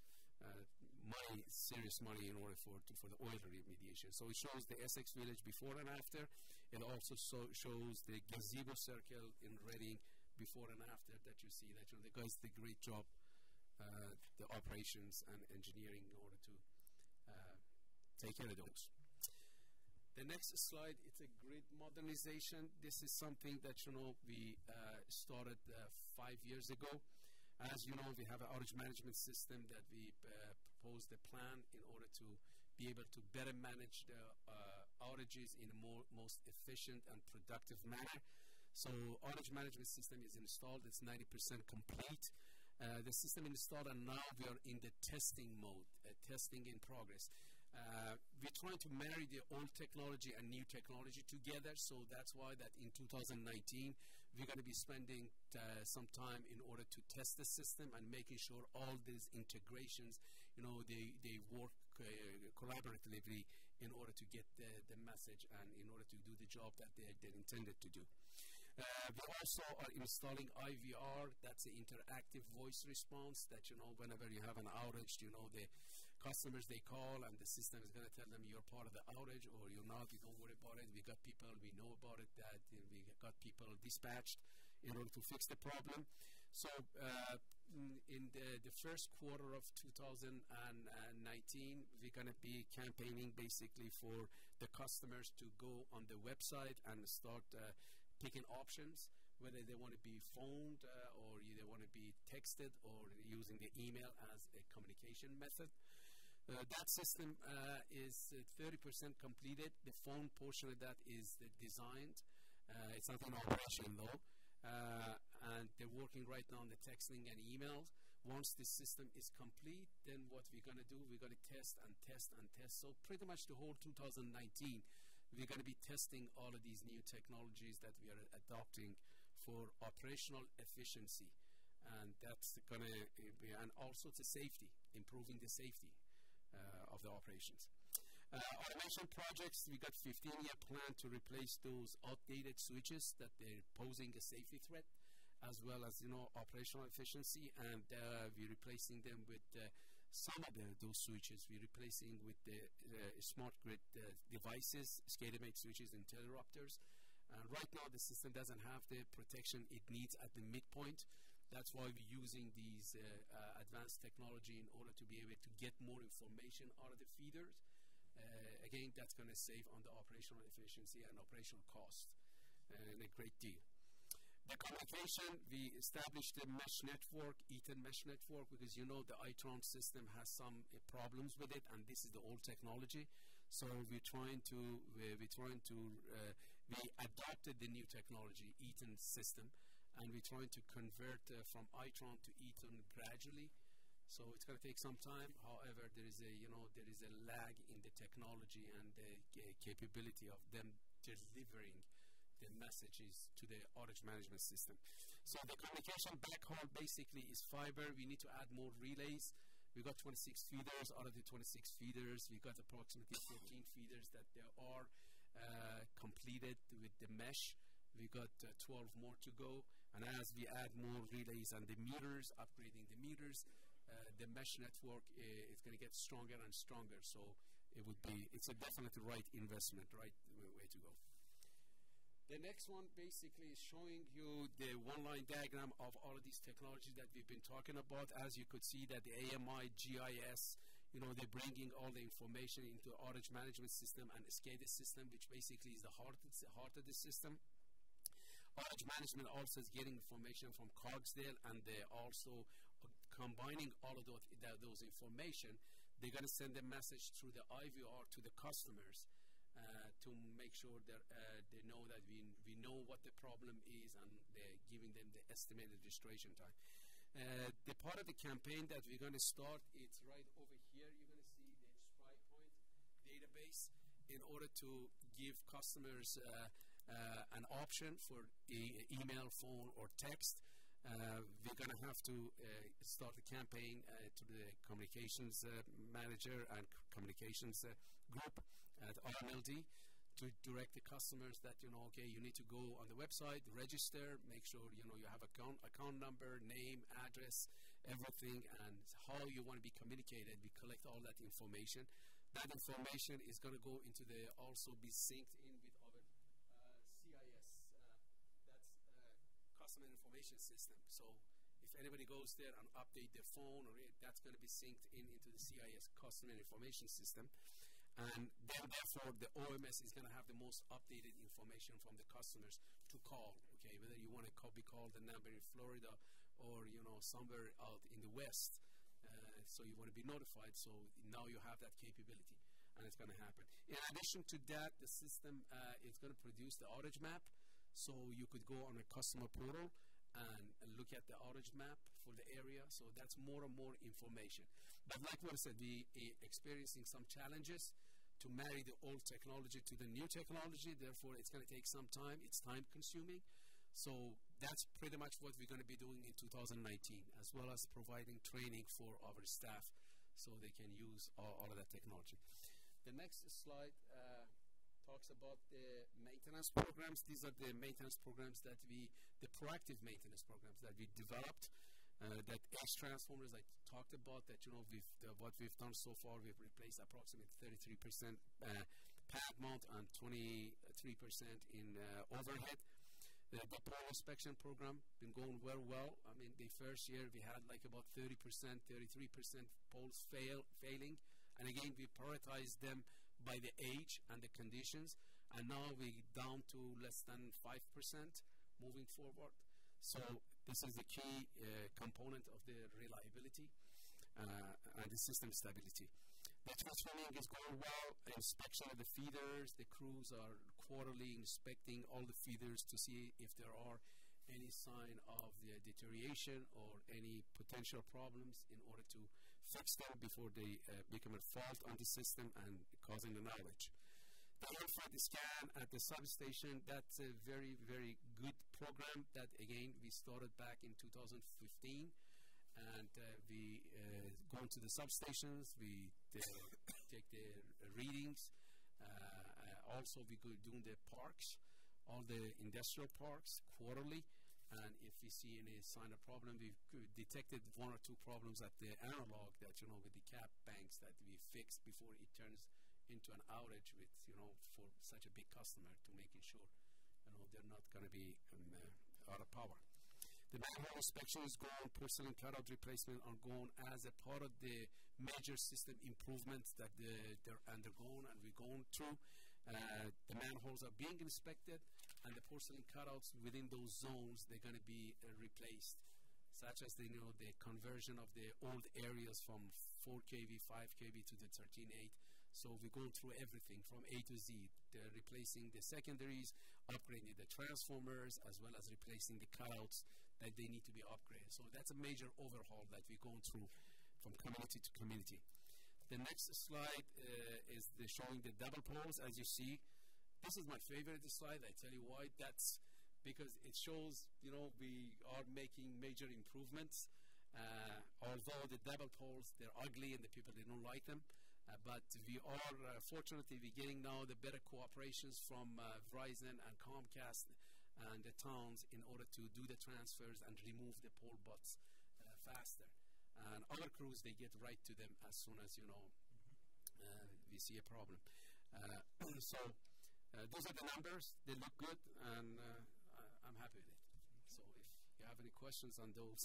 serious money in order for the oil remediation. So it shows the Essex Village before and after. It also shows the Gazebo Circle in Reading before and after, that you see that the guys did a great job, the operations and engineering, in order to take care of those. The next slide, it's a grid modernization. This is something that we started 5 years ago. As you know, we have an outage management system that we proposed a plan in order to be able to better manage the outages in a most efficient and productive manner. So outage management system is installed. It's 90% complete. The system installed, and now we are in the testing mode, testing in progress. We're trying to marry the old technology and new technology together, so that's why that in 2019 we're going to be spending some time in order to test the system and making sure all these integrations, they work collaboratively in order to get the message and in order to do the job that they're intended to do. We also are installing IVR, that's the interactive voice response that, whenever you have an outage, the customers, they call and the system is going to tell them you're part of the outage or you're not, you don't worry about it. We got people, we know about it, that we got people dispatched in order to fix the problem. So in the first quarter of 2019, we're going to be campaigning basically for the customers to go on the website and start picking options, whether they want to be phoned or they want to be texted or using the email as a communication method. That system is 30% completed. The phone portion of that is designed. It's not in operation though. And they're working right now on the texting and emails. Once the system is complete, then what we're going to do, we're going to test and test and test. So pretty much the whole 2019, we're going to be testing all of these new technologies that we are adopting for operational efficiency. And that's going to be, and also to safety, improving the safety of the operations. Automation projects, we got 15-year plan to replace those outdated switches that they're posing a safety threat, as well as, operational efficiency, and we're replacing them with some of those switches. We're replacing with the smart grid devices, SCADAmate switches, and interrupters. Right now, the system doesn't have the protection it needs at the midpoint. That's why we're using these advanced technology in order to be able to get more information out of the feeders. Again, that's going to save on the operational efficiency and operational cost, and a great deal. The communication, we established a mesh network, Eaton mesh network, because the Itron system has some problems with it, and this is the old technology. So we adopted the new technology, Eaton system, and we're trying to convert from Itron to Eaton gradually. So it's going to take some time. However, there is a lag in the technology and the capability of them delivering the messages to the outage management system. So the communication backhaul basically is fiber. We need to add more relays. We got 26 feeders. Out of the 26 feeders, we got approximately 14 feeders that they are completed with the mesh. We got 12 more to go. And as we add more relays and the meters, upgrading the meters, the mesh network is going to get stronger and stronger. So it's a definite right investment, right way to go. The next one basically is showing you the one-line diagram of all of these technologies that we've been talking about. As you could see that the AMI, GIS, they're bringing all the information into outage management system and SCADA system, which basically is the heart of the system. Outage management also is getting information from Cogsdale, and they're also combining all of those information. They're going to send a message through the IVR to the customers to make sure that they know that we know what the problem is, and they're giving them the estimated restoration time. The part of the campaign that we're going to start, it's right over here. You're going to see the SpryPoint database in order to give customers an option for email, phone, or text. We're going to have to start the campaign to the communications manager and communications group at RMLD to direct the customers that, you need to go on the website, register, make sure, you have account number, name, address, everything, and how you want to be communicated. We collect all that information. That information is going to go into also be synced in with our CIS, that's customer information system. So if anybody goes there and update their phone, that's going to be synced into the CIS customer information system. And then, therefore, the OMS is going to have the most updated information from the customers to call, whether you want to be called the number in Florida or, somewhere out in the West. So you want to be notified. So now you have that capability, and it's going to happen. In addition to that, the system is going to produce the outage map. So you could go on a customer portal and look at the outage map for the area. So that's more and more information. But like what I said, we experiencing some challenges to marry the old technology to the new technology. Therefore, it's going to take some time. It's time consuming. So that's pretty much what we're going to be doing in 2019, as well as providing training for our staff so they can use all of that technology. The next slide talks about the maintenance programs. These are the maintenance programs that the proactive maintenance programs that we developed. That edge transformers I talked about, that what we've done so far, we've replaced approximately 33% pad mount and 23% in overhead. The pole inspection program been going very well. I mean, the first year we had like about 30%, 33% poles failing, and again we prioritized them by the age and the conditions, and now we down to less than 5% moving forward. So this is the key component of the reliability and the system stability. The transforming is going well. Inspection of the feeders, the crews are quarterly inspecting all the feeders to see if there are any sign of the deterioration or any potential problems in order to fix them before they become a fault on the system and causing an outage. The infrared scan at the substation, that's a very, very good program that, again, we started back in 2015. And we go into the substations, we take the readings. Also, we go doing the parks, all the industrial parks quarterly. And if we see any sign of problem, we've detected 1 or 2 problems at the analog that, with the cap banks that we fixed before it turns into an outage with, for such a big customer, to making sure, they're not going to be out of power. The manhole inspection is going, porcelain cutout replacement are going as a part of the major system improvements that they're undergoing and we're going through. The manholes are being inspected, and the porcelain cutouts within those zones, they're going to be replaced, such as the conversion of the old areas from 4 kV, 5 kV to the 13.8. So we're going through everything from A to Z. They're replacing the secondaries, upgrading the transformers, as well as replacing the cutouts that they need to be upgraded. So that's a major overhaul that we're going through from community to community. The next slide is showing the double poles. As you see, this is my favorite slide. I tell you why. That's because it shows, we are making major improvements. Although the double poles, they're ugly and the people, they don't like them. But we are, fortunately, we're getting now the better cooperations from Verizon and Comcast and the towns in order to do the transfers and remove the pole butts faster. And other crews, they get right to them as soon as, we see a problem. So those are the numbers. They look good, and I'm happy with it. So if you have any questions on those,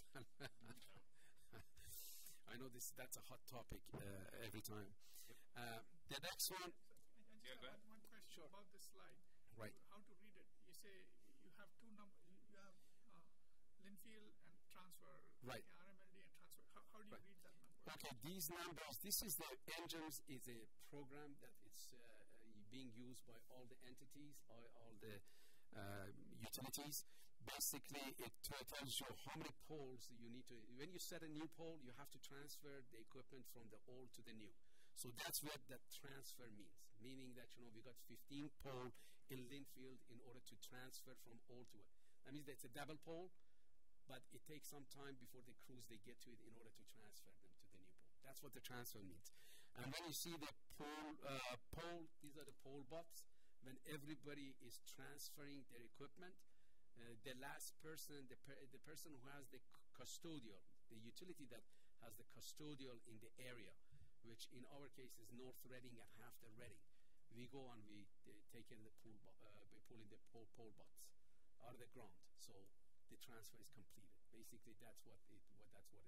I know that's a hot topic every time. The next one. I just have one question about this slide. Right. How to read it? You say you have two numbers. You have Linfield and transfer. Right. RMLD and transfer. How do you read that number? Okay, these numbers. This is the engines. Is a program that it's being used by all the entities, all the utilities. Basically, it tells you how many poles you need to. When you set a new pole, you have to transfer the equipment from the old to the new. So that's what that transfer means. Meaning that we got 15 pole in Linfield in order to transfer from old to it. That means that's a double pole, but it takes some time before the crews they get to it in order to transfer them to the new pole. That's what the transfer means. And when you see the pole, these are the pole butts. When everybody is transferring their equipment, the last person, the person who has the custodial, the utility that has the custodial in the area, which in our case is North Reading and Halfter Reading, we go and we take in the we pull in the pole butts out of the ground. So the transfer is completed. Basically, that's what it means.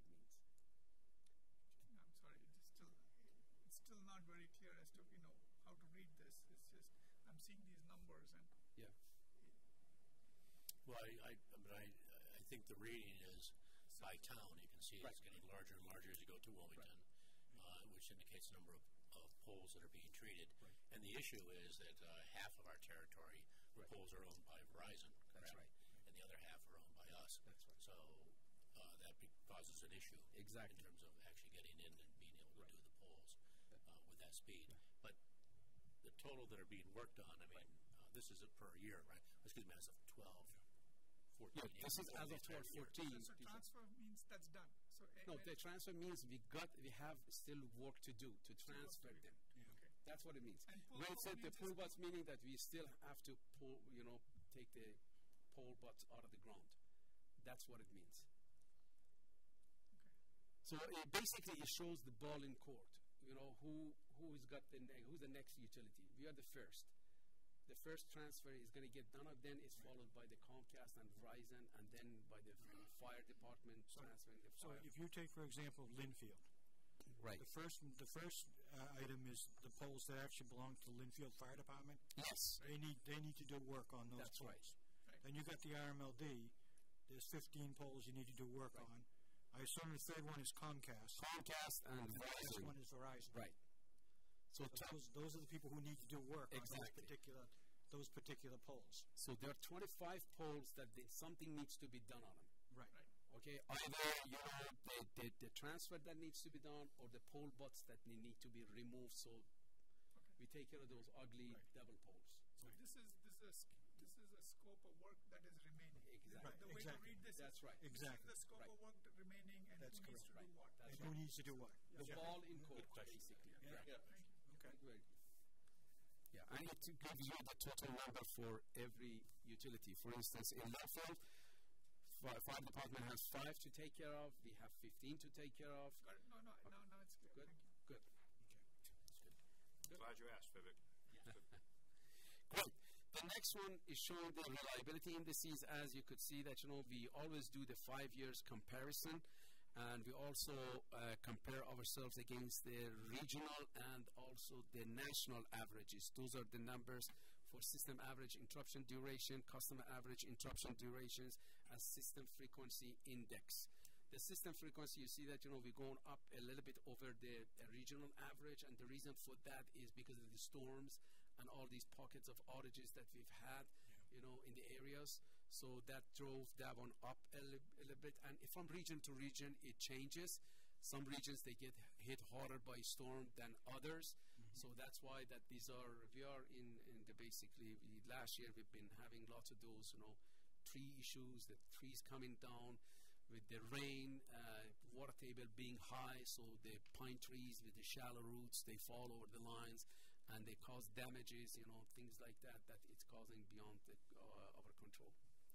I'm sorry, it's still not very clear as to how to read this. It's just I'm seeing these numbers and. Yeah. Well, I think the reading is by town. You can see it's getting larger and larger as you go to Wilmington, which indicates the number of poles that are being treated. Right. And the issue is that half of our territory, poles are owned by Verizon, correct? That's right. And the other half are owned by us. That's right. So issue. Exactly. In terms of actually getting in and being able to do the polls with that speed. But the total that are being worked on, I mean, this is per year, right? Excuse me, as of 12, 14. Yeah, this is as of 12, 14. So transfer means that's done. So No, the transfer means we have still work to do to transfer them. Okay. That's what it means. And pull When it box said the means pull box, meaning that we still have to pull, take the pole box out of the ground. That's what it means. Okay. So basically, it shows the ball in court. Who's the next utility? We are the first. The first transfer is going to get done, then it's followed by the Comcast and Verizon, and then by the fire department transferring the So fire. if you take, for example, Linfield, Right. the first item is the poles that actually belong to the Linfield Fire Department. Yes. They need to do work on those That's poles. Right. Then you got the RMLD. There's 15 poles you need to do work on. I assume the third one is Comcast. Comcast and The last Verizon. one is Verizon. Right. So Those are the people who need to do work Exactly. on those particular poles. So there are 25 poles that something needs to be done on them. Right. Okay, either the transfer that needs to be done, or the pole butts that need to be removed. So we take care of those ugly double poles. So this is a scope of work that is remaining. Exactly. Right. The way to read this That's right. is Exactly. the scope Right. of work remaining and That's who needs to correct. do what. That's And who needs to do what? The ball in court, basically. Yeah. Thank you. Okay. Very good. Yeah, I need to give you the total number for every utility. For instance, in Linfield, fire department has 5 to take care of. We have 15 to take care of. Got it? No, now it's clear. Good. Thank you. Good. Glad you asked, Vivek. Great. The next one is showing the reliability indices. As you could see that, we always do the 5 years comparison, and we also compare ourselves against the regional and also the national averages. Those are the numbers for system average interruption duration, customer average interruption durations, and system frequency index. The system frequency, you see that, we're going up a little bit over the regional average, and the reason for that is because of the storms and all these pockets of outages that we've had, in the areas. So that drove that one up a little bit. And from region to region, it changes. Some regions, they get hit harder by storm than others. So that's why that we are in the basically, last year we've been having lots of those, tree issues, the trees coming down with the rain, water table being high, so the pine trees with the shallow roots, they fall over the lines and they cause damages, things like that it's causing beyond our control.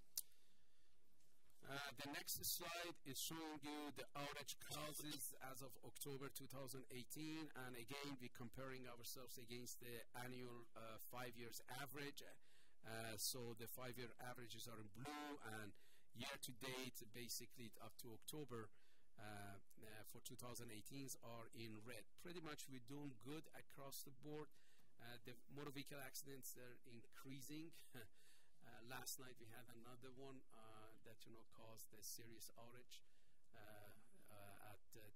The next slide is showing you the outage causes as of October 2018, and again we're comparing ourselves against the annual 5 years average. So the 5-year averages are in blue, and year to date, basically up to October for 2018s are in red. Pretty much we're doing good across the board. The motor vehicle accidents are increasing. Last night we had another one that caused a serious outage at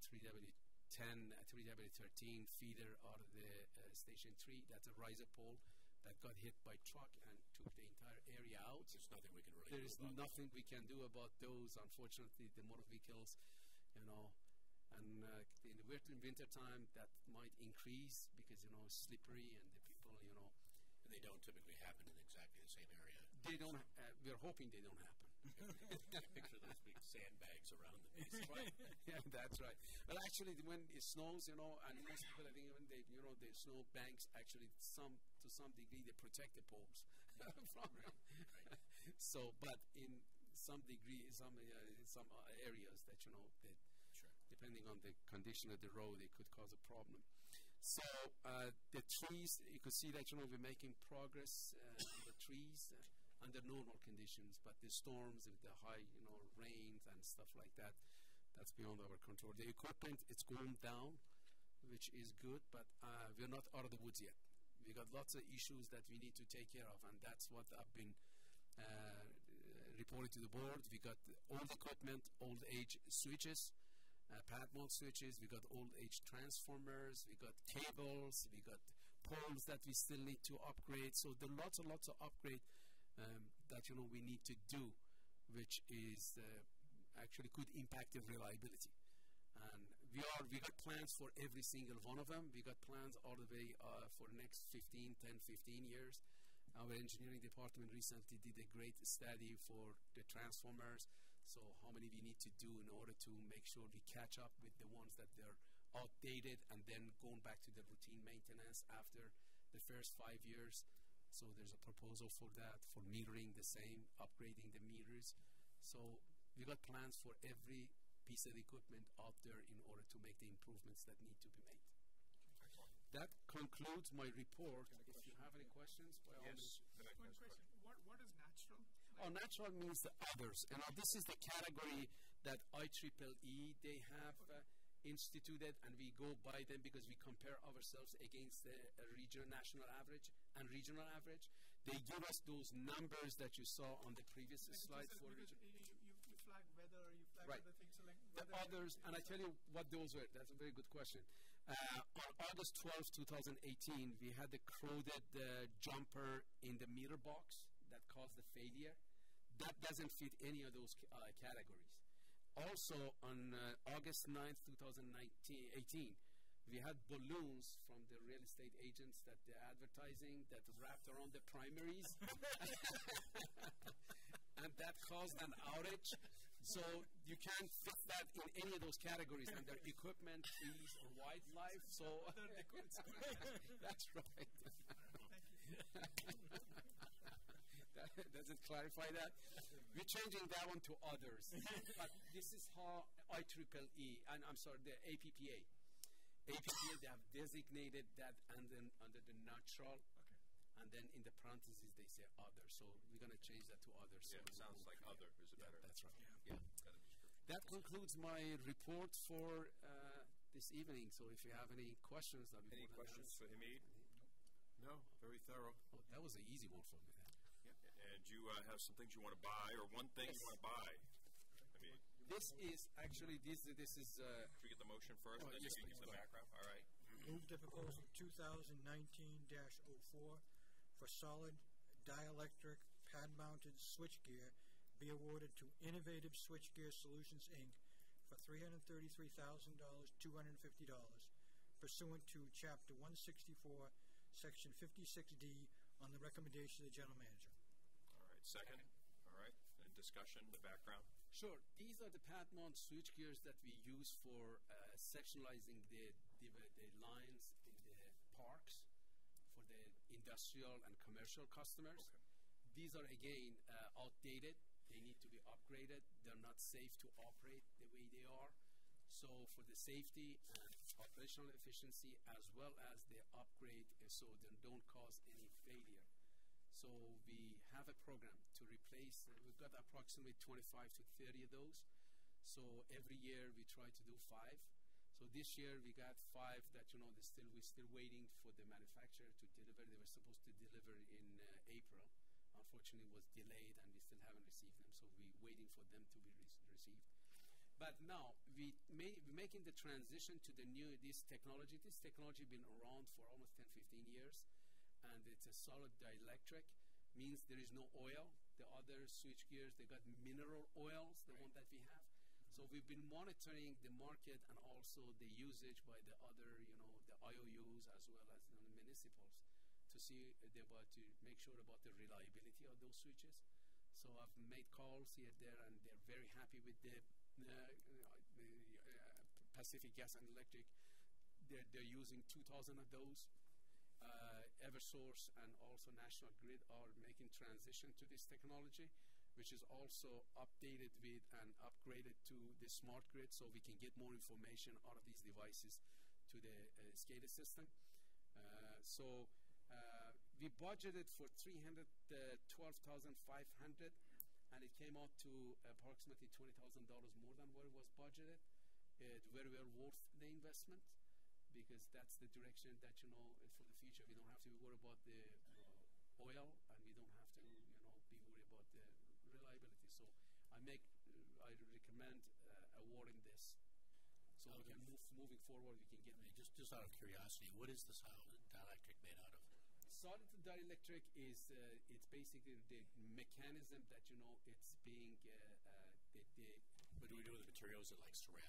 3W10, 3W13 feeder out of the station 3. That's a riser pole that got hit by truck and took the entire area out. There's nothing we can really There do is about nothing we can do about those. Unfortunately, the motor vehicles, and in the winter time that might increase because it's slippery and the people, And they don't typically happen in exactly the same area. they don't. We're hoping they don't happen. Picture those big sandbags around the base. Right. Yeah, that's right. But actually, when it snows, and most people, I think, when they, the snow banks actually, to some degree, they protect the poles from. Right. So, but in some degree, in some areas that Sure. depending on the condition of the road, it could cause a problem. So the trees, you could see that we're making progress on the trees under normal conditions, but the storms with the high rains and stuff like that, that's beyond our control. The equipment, it's going down, which is good, but we're not out of the woods yet. We got lots of issues that we need to take care of, and that's what I've been reporting to the board. We got old equipment, old age switches, pad mode switches, we got old age transformers, we got cables, we got poles that we still need to upgrade. So there are lots of upgrade that we need to do, which is actually could impact the reliability. And we got plans for every single one of them. We got plans all the way for the next 10, 15 years. Our engineering department recently did a great study for the transformers. So how many we need to do in order to make sure we catch up with the ones that they're outdated and then going back to the routine maintenance after the first 5 years. So there's a proposal for that, for metering the same, upgrading the meters. So we got plans for every piece of equipment out there in order to make the improvements that need to be made. That concludes my report. If you have any questions, by all means. One question. What is natural? Oh, natural means the others. And this is the category that IEEE, they have instituted, and we go by them because we compare ourselves against the national average and regional average. They give us those numbers that you saw on the previous slide. For you flag weather, you flag right. other things. So like the others, and I tell you what those were. That's a very good question. On August 12, 2018, we had the corroded jumper in the meter box that caused the failure. That doesn't fit any of those categories. Also, on August 9th, 2018, we had balloons from the real estate agents that they're advertising that wrapped around the primaries. And that caused an outage. So you can't fit that in any of those categories under equipment, trees, or wildlife. So that's right. Does it clarify that? We're changing that one to others. But this is how IEEE, and I'm sorry, the APPA. APPA, they have designated that under the natural, and then in the parentheses they say other. So we're going to change that to others. Yeah, it sounds like other is a better. That's right. Yeah. That concludes my report for this evening. So if you have any questions, I'll be any questions for Hamid? No, very thorough. Oh, that was an easy one for me. And you have some things you want to buy, or one thing you want to buy? I mean, this is actually this is. Should we get the motion first, and then yes, you can give the background? All right. Move to proposal 2019-04 for solid dielectric pad-mounted switchgear be awarded to Innovative Switchgear Solutions, Inc. for $333,250 pursuant to Chapter 164, Section 56D, on the recommendation of the General Manager. All right. Second. All right. And discussion, the background. Sure. These are the pad-mount switchgears that we use for sectionalizing the lines in the parks for the industrial and commercial customers. Okay. These are, again, outdated. They need to be upgraded. They're not safe to operate the way they are. So for the safety and operational efficiency, as well as the upgrade, so they don't cause any failure. So we have a program to replace. We've got approximately 25 to 30 of those. So every year we try to do 5. So this year we got 5 that we're still waiting for the manufacturer to deliver. They were supposed to deliver in April. Unfortunately, it was delayed, and we still haven't received them. So we're waiting for them to be received. But now we're making the transition to this technology. This technology has been around for almost 10, 15 years. And it's a solid dielectric, means there is no oil. The other switch gears, they got mineral oils, the one that we have. So we've been monitoring the market and also the usage by the other, the IOUs as well as the municipals to see to make sure about the reliability of those switches. So I've made calls here and there, and they're very happy with the Pacific Gas and Electric. They're using 2,000 of those. Eversource and also National Grid are making transition to this technology, which is also updated with and upgraded to the smart grid, so we can get more information out of these devices to the SCADA system. So we budgeted for $312,500, and it came out to approximately $20,000 more than what it was budgeted. It's very well worth the investment, because that's the direction that, for the future, we don't have to worry about the oil, and we don't have to, be worried about the reliability. So I recommend awarding this. So we can moving forward, we can get just out of curiosity, what is the solid dielectric made out of? Solid dielectric is it's basically the mechanism that it's being what do we do with the materials? Is it like ceramic or something?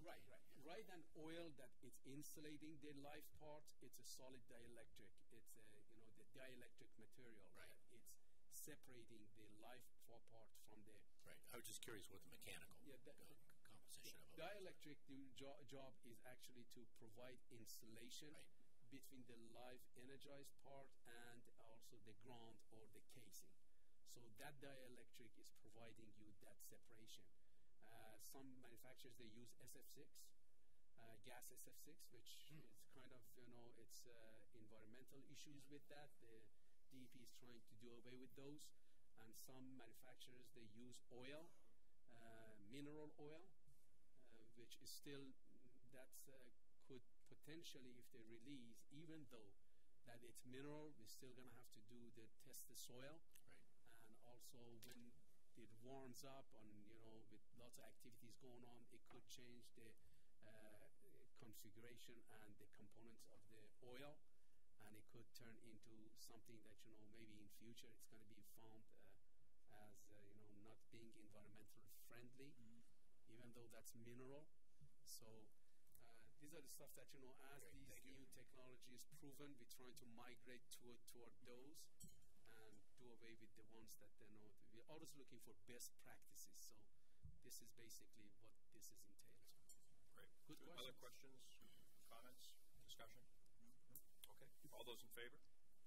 Right. Rather than oil that it's insulating the live part, it's a solid dielectric. It's the dielectric material. Right. It's separating the live part from the. Right. I was just curious what the mechanical composition of it. Dielectric job is actually to provide insulation between the live energized part and also the ground or the casing. So that dielectric is providing you that separation. Some manufacturers, they use SF6, gas SF6, which is kind of, it's environmental issues with that. The DEP is trying to do away with those. And some manufacturers, they use oil, mineral oil, which is still, could potentially, if they release, even though that it's mineral, we're still going to have to test the soil. Right. And also when it warms up with lots of activities going on, it could change the configuration and the components of the oil, and it could turn into something that maybe in future it's going to be found as not being environmental friendly, even though that's mineral. So these are the stuff that as these new technology is proven, we're trying to migrate toward those and do away with the ones that we're always looking for best practices. So this is basically what this is entails. Great. Good questions. Other questions, comments, discussion? Okay. All those in favor?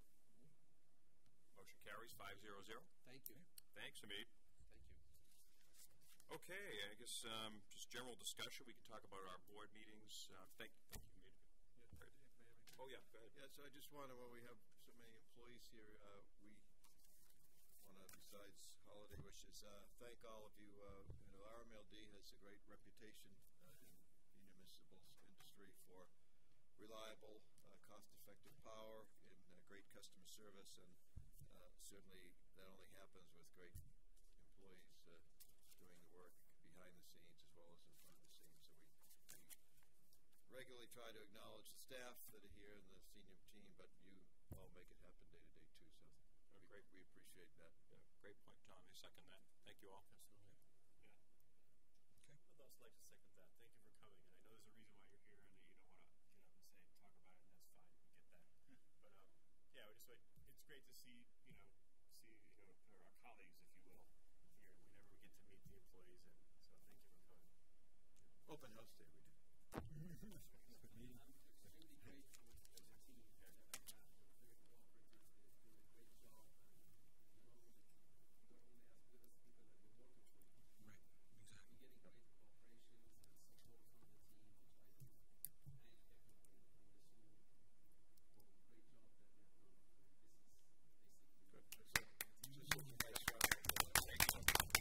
Motion carries 5-0-0. Thank you. Thanks, Hamid. Thank you. Okay, I guess just general discussion. We can talk about our board meetings. Thank you, Hamid. Oh, yeah, go ahead. Yeah, so I just want to, while we have so many employees here, we want to, besides holiday wishes, thank all of you. RMLD has a great reputation in the municipal industry for reliable, cost-effective power and great customer service, and certainly that only happens with great employees doing the work behind the scenes as well as in front of the scenes. So we regularly try to acknowledge the staff that are here and the senior team, but you all make it happen day to day too. So Great. we appreciate that. Yeah, great point, Tom. I second that. Thank you all. Absolutely. Yeah. I'd also like to second that. Thank you for coming. And I know there's a reason why you're here. I know you don't want to get up and talk about it, and that's fine. We get that. But yeah, it's great to see our colleagues, if you will, here whenever we get to meet the employees. And so thank you for coming. Open house day we did. I'm extremely grateful for the team that I have. They're very cooperative. They're doing a great job. You're only as good as people that you're working with. Right, exactly. You're getting great cooperation and support from the team, which I do, and technically from the school, for a great job that they've done. This is basically Good. Nice job. Thank you.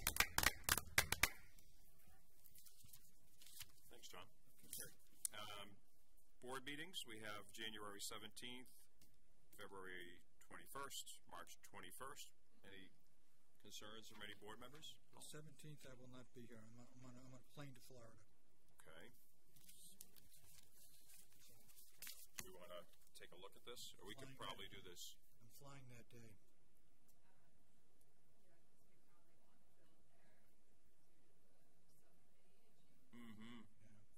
Thanks, John. Board meetings, we have January 17th, February 21st, March 21st. Any concerns from any board members? The 17th, I will not be here. I'm on a plane to Florida. Okay. Do we want to take a look at this? Or we could probably do this. I'm flying that day. Mm-hmm.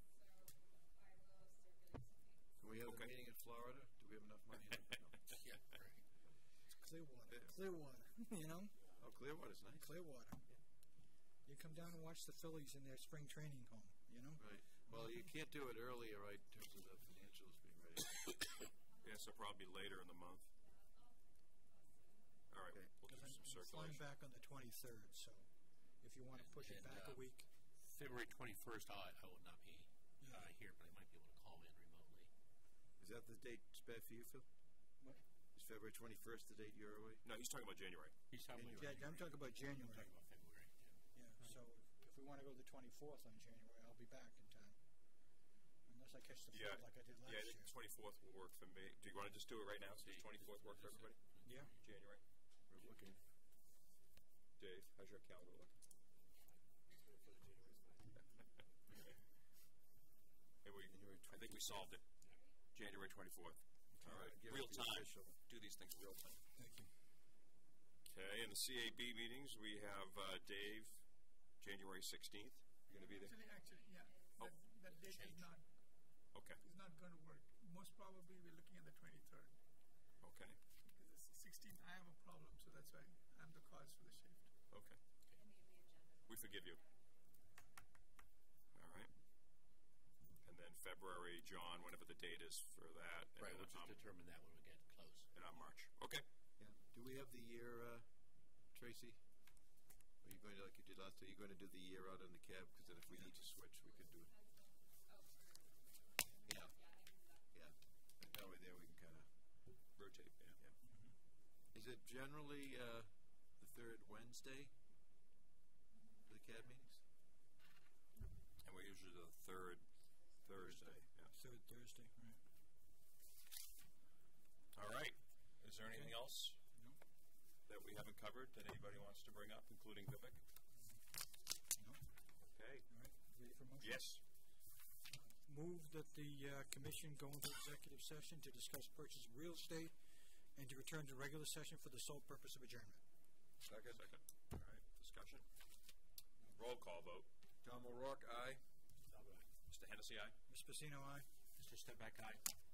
Can we have a meeting in Florida? Do we have enough money? No. Yeah, right. It's Clearwater. Clearwater, Oh, Clearwater's nice. Clearwater. You come down and watch the Phillies in their spring training home, Right. Well, you can't do it earlier, right, in terms of the financials being ready. Yeah, so probably later in the month. All right, Okay. we'll do some I'm flying circulation. back on the 23rd, so if you want to push it back a week. February 21st, I will not be here, but I might be able to call in remotely. Is that the date it's bad for you, Phil? What? Is February 21st the date you're away? No, he's talking about January. He's talking about Yeah, I'm talking about January. I'm talking about February. Yeah, so if we want to go the 24th on January, I'll be back in time. Unless I catch the flight Yeah. like I did last Yeah, I year. think 24th will work for me. Do you want to just do it right now? Does 24th work for everybody? Yeah. January? We're looking. Dave, how's your calendar look? I think we solved it. January 24th. All right. Give Real it the time. official. Do these things real time. Thank you. Okay, in the CAB meetings, we have Dave, January 16th. You're going to be there? Actually, yeah. Oh. That date Okay. It's not going to work. Most probably we're looking at the 23rd. Okay. Because the 16th, I have a problem, so that's why I'm the cause for the shift. Okay. We forgive you. All right. And then February, John, whenever the date is for that. And Right, then, we'll just determine that when we get close. And on March. Okay. Yeah. Do we have the year, Tracy? Are you going to, like you did last time, you're going to do the year out on the cab? Because then if we need to switch, we could do it. Yeah. Yeah. And that way there we can kind of Rotate, yeah. Is it generally the third Wednesday for the CAD meetings? And we're usually the third Thursday. Yeah. Third Thursday, right. All right. Is there anything else that we haven't covered that anybody wants to bring up, including Vivek? No. Okay. All right, ready for motion? Yes. Move that the commission go into executive session to discuss purchase of real estate and to return to regular session for the sole purpose of adjournment. Second. All right. Discussion. Roll call vote. Tom O'Rourke, aye. Mr. Hennessy, aye. Ms. Pacino, aye. Mr. Stepback, aye.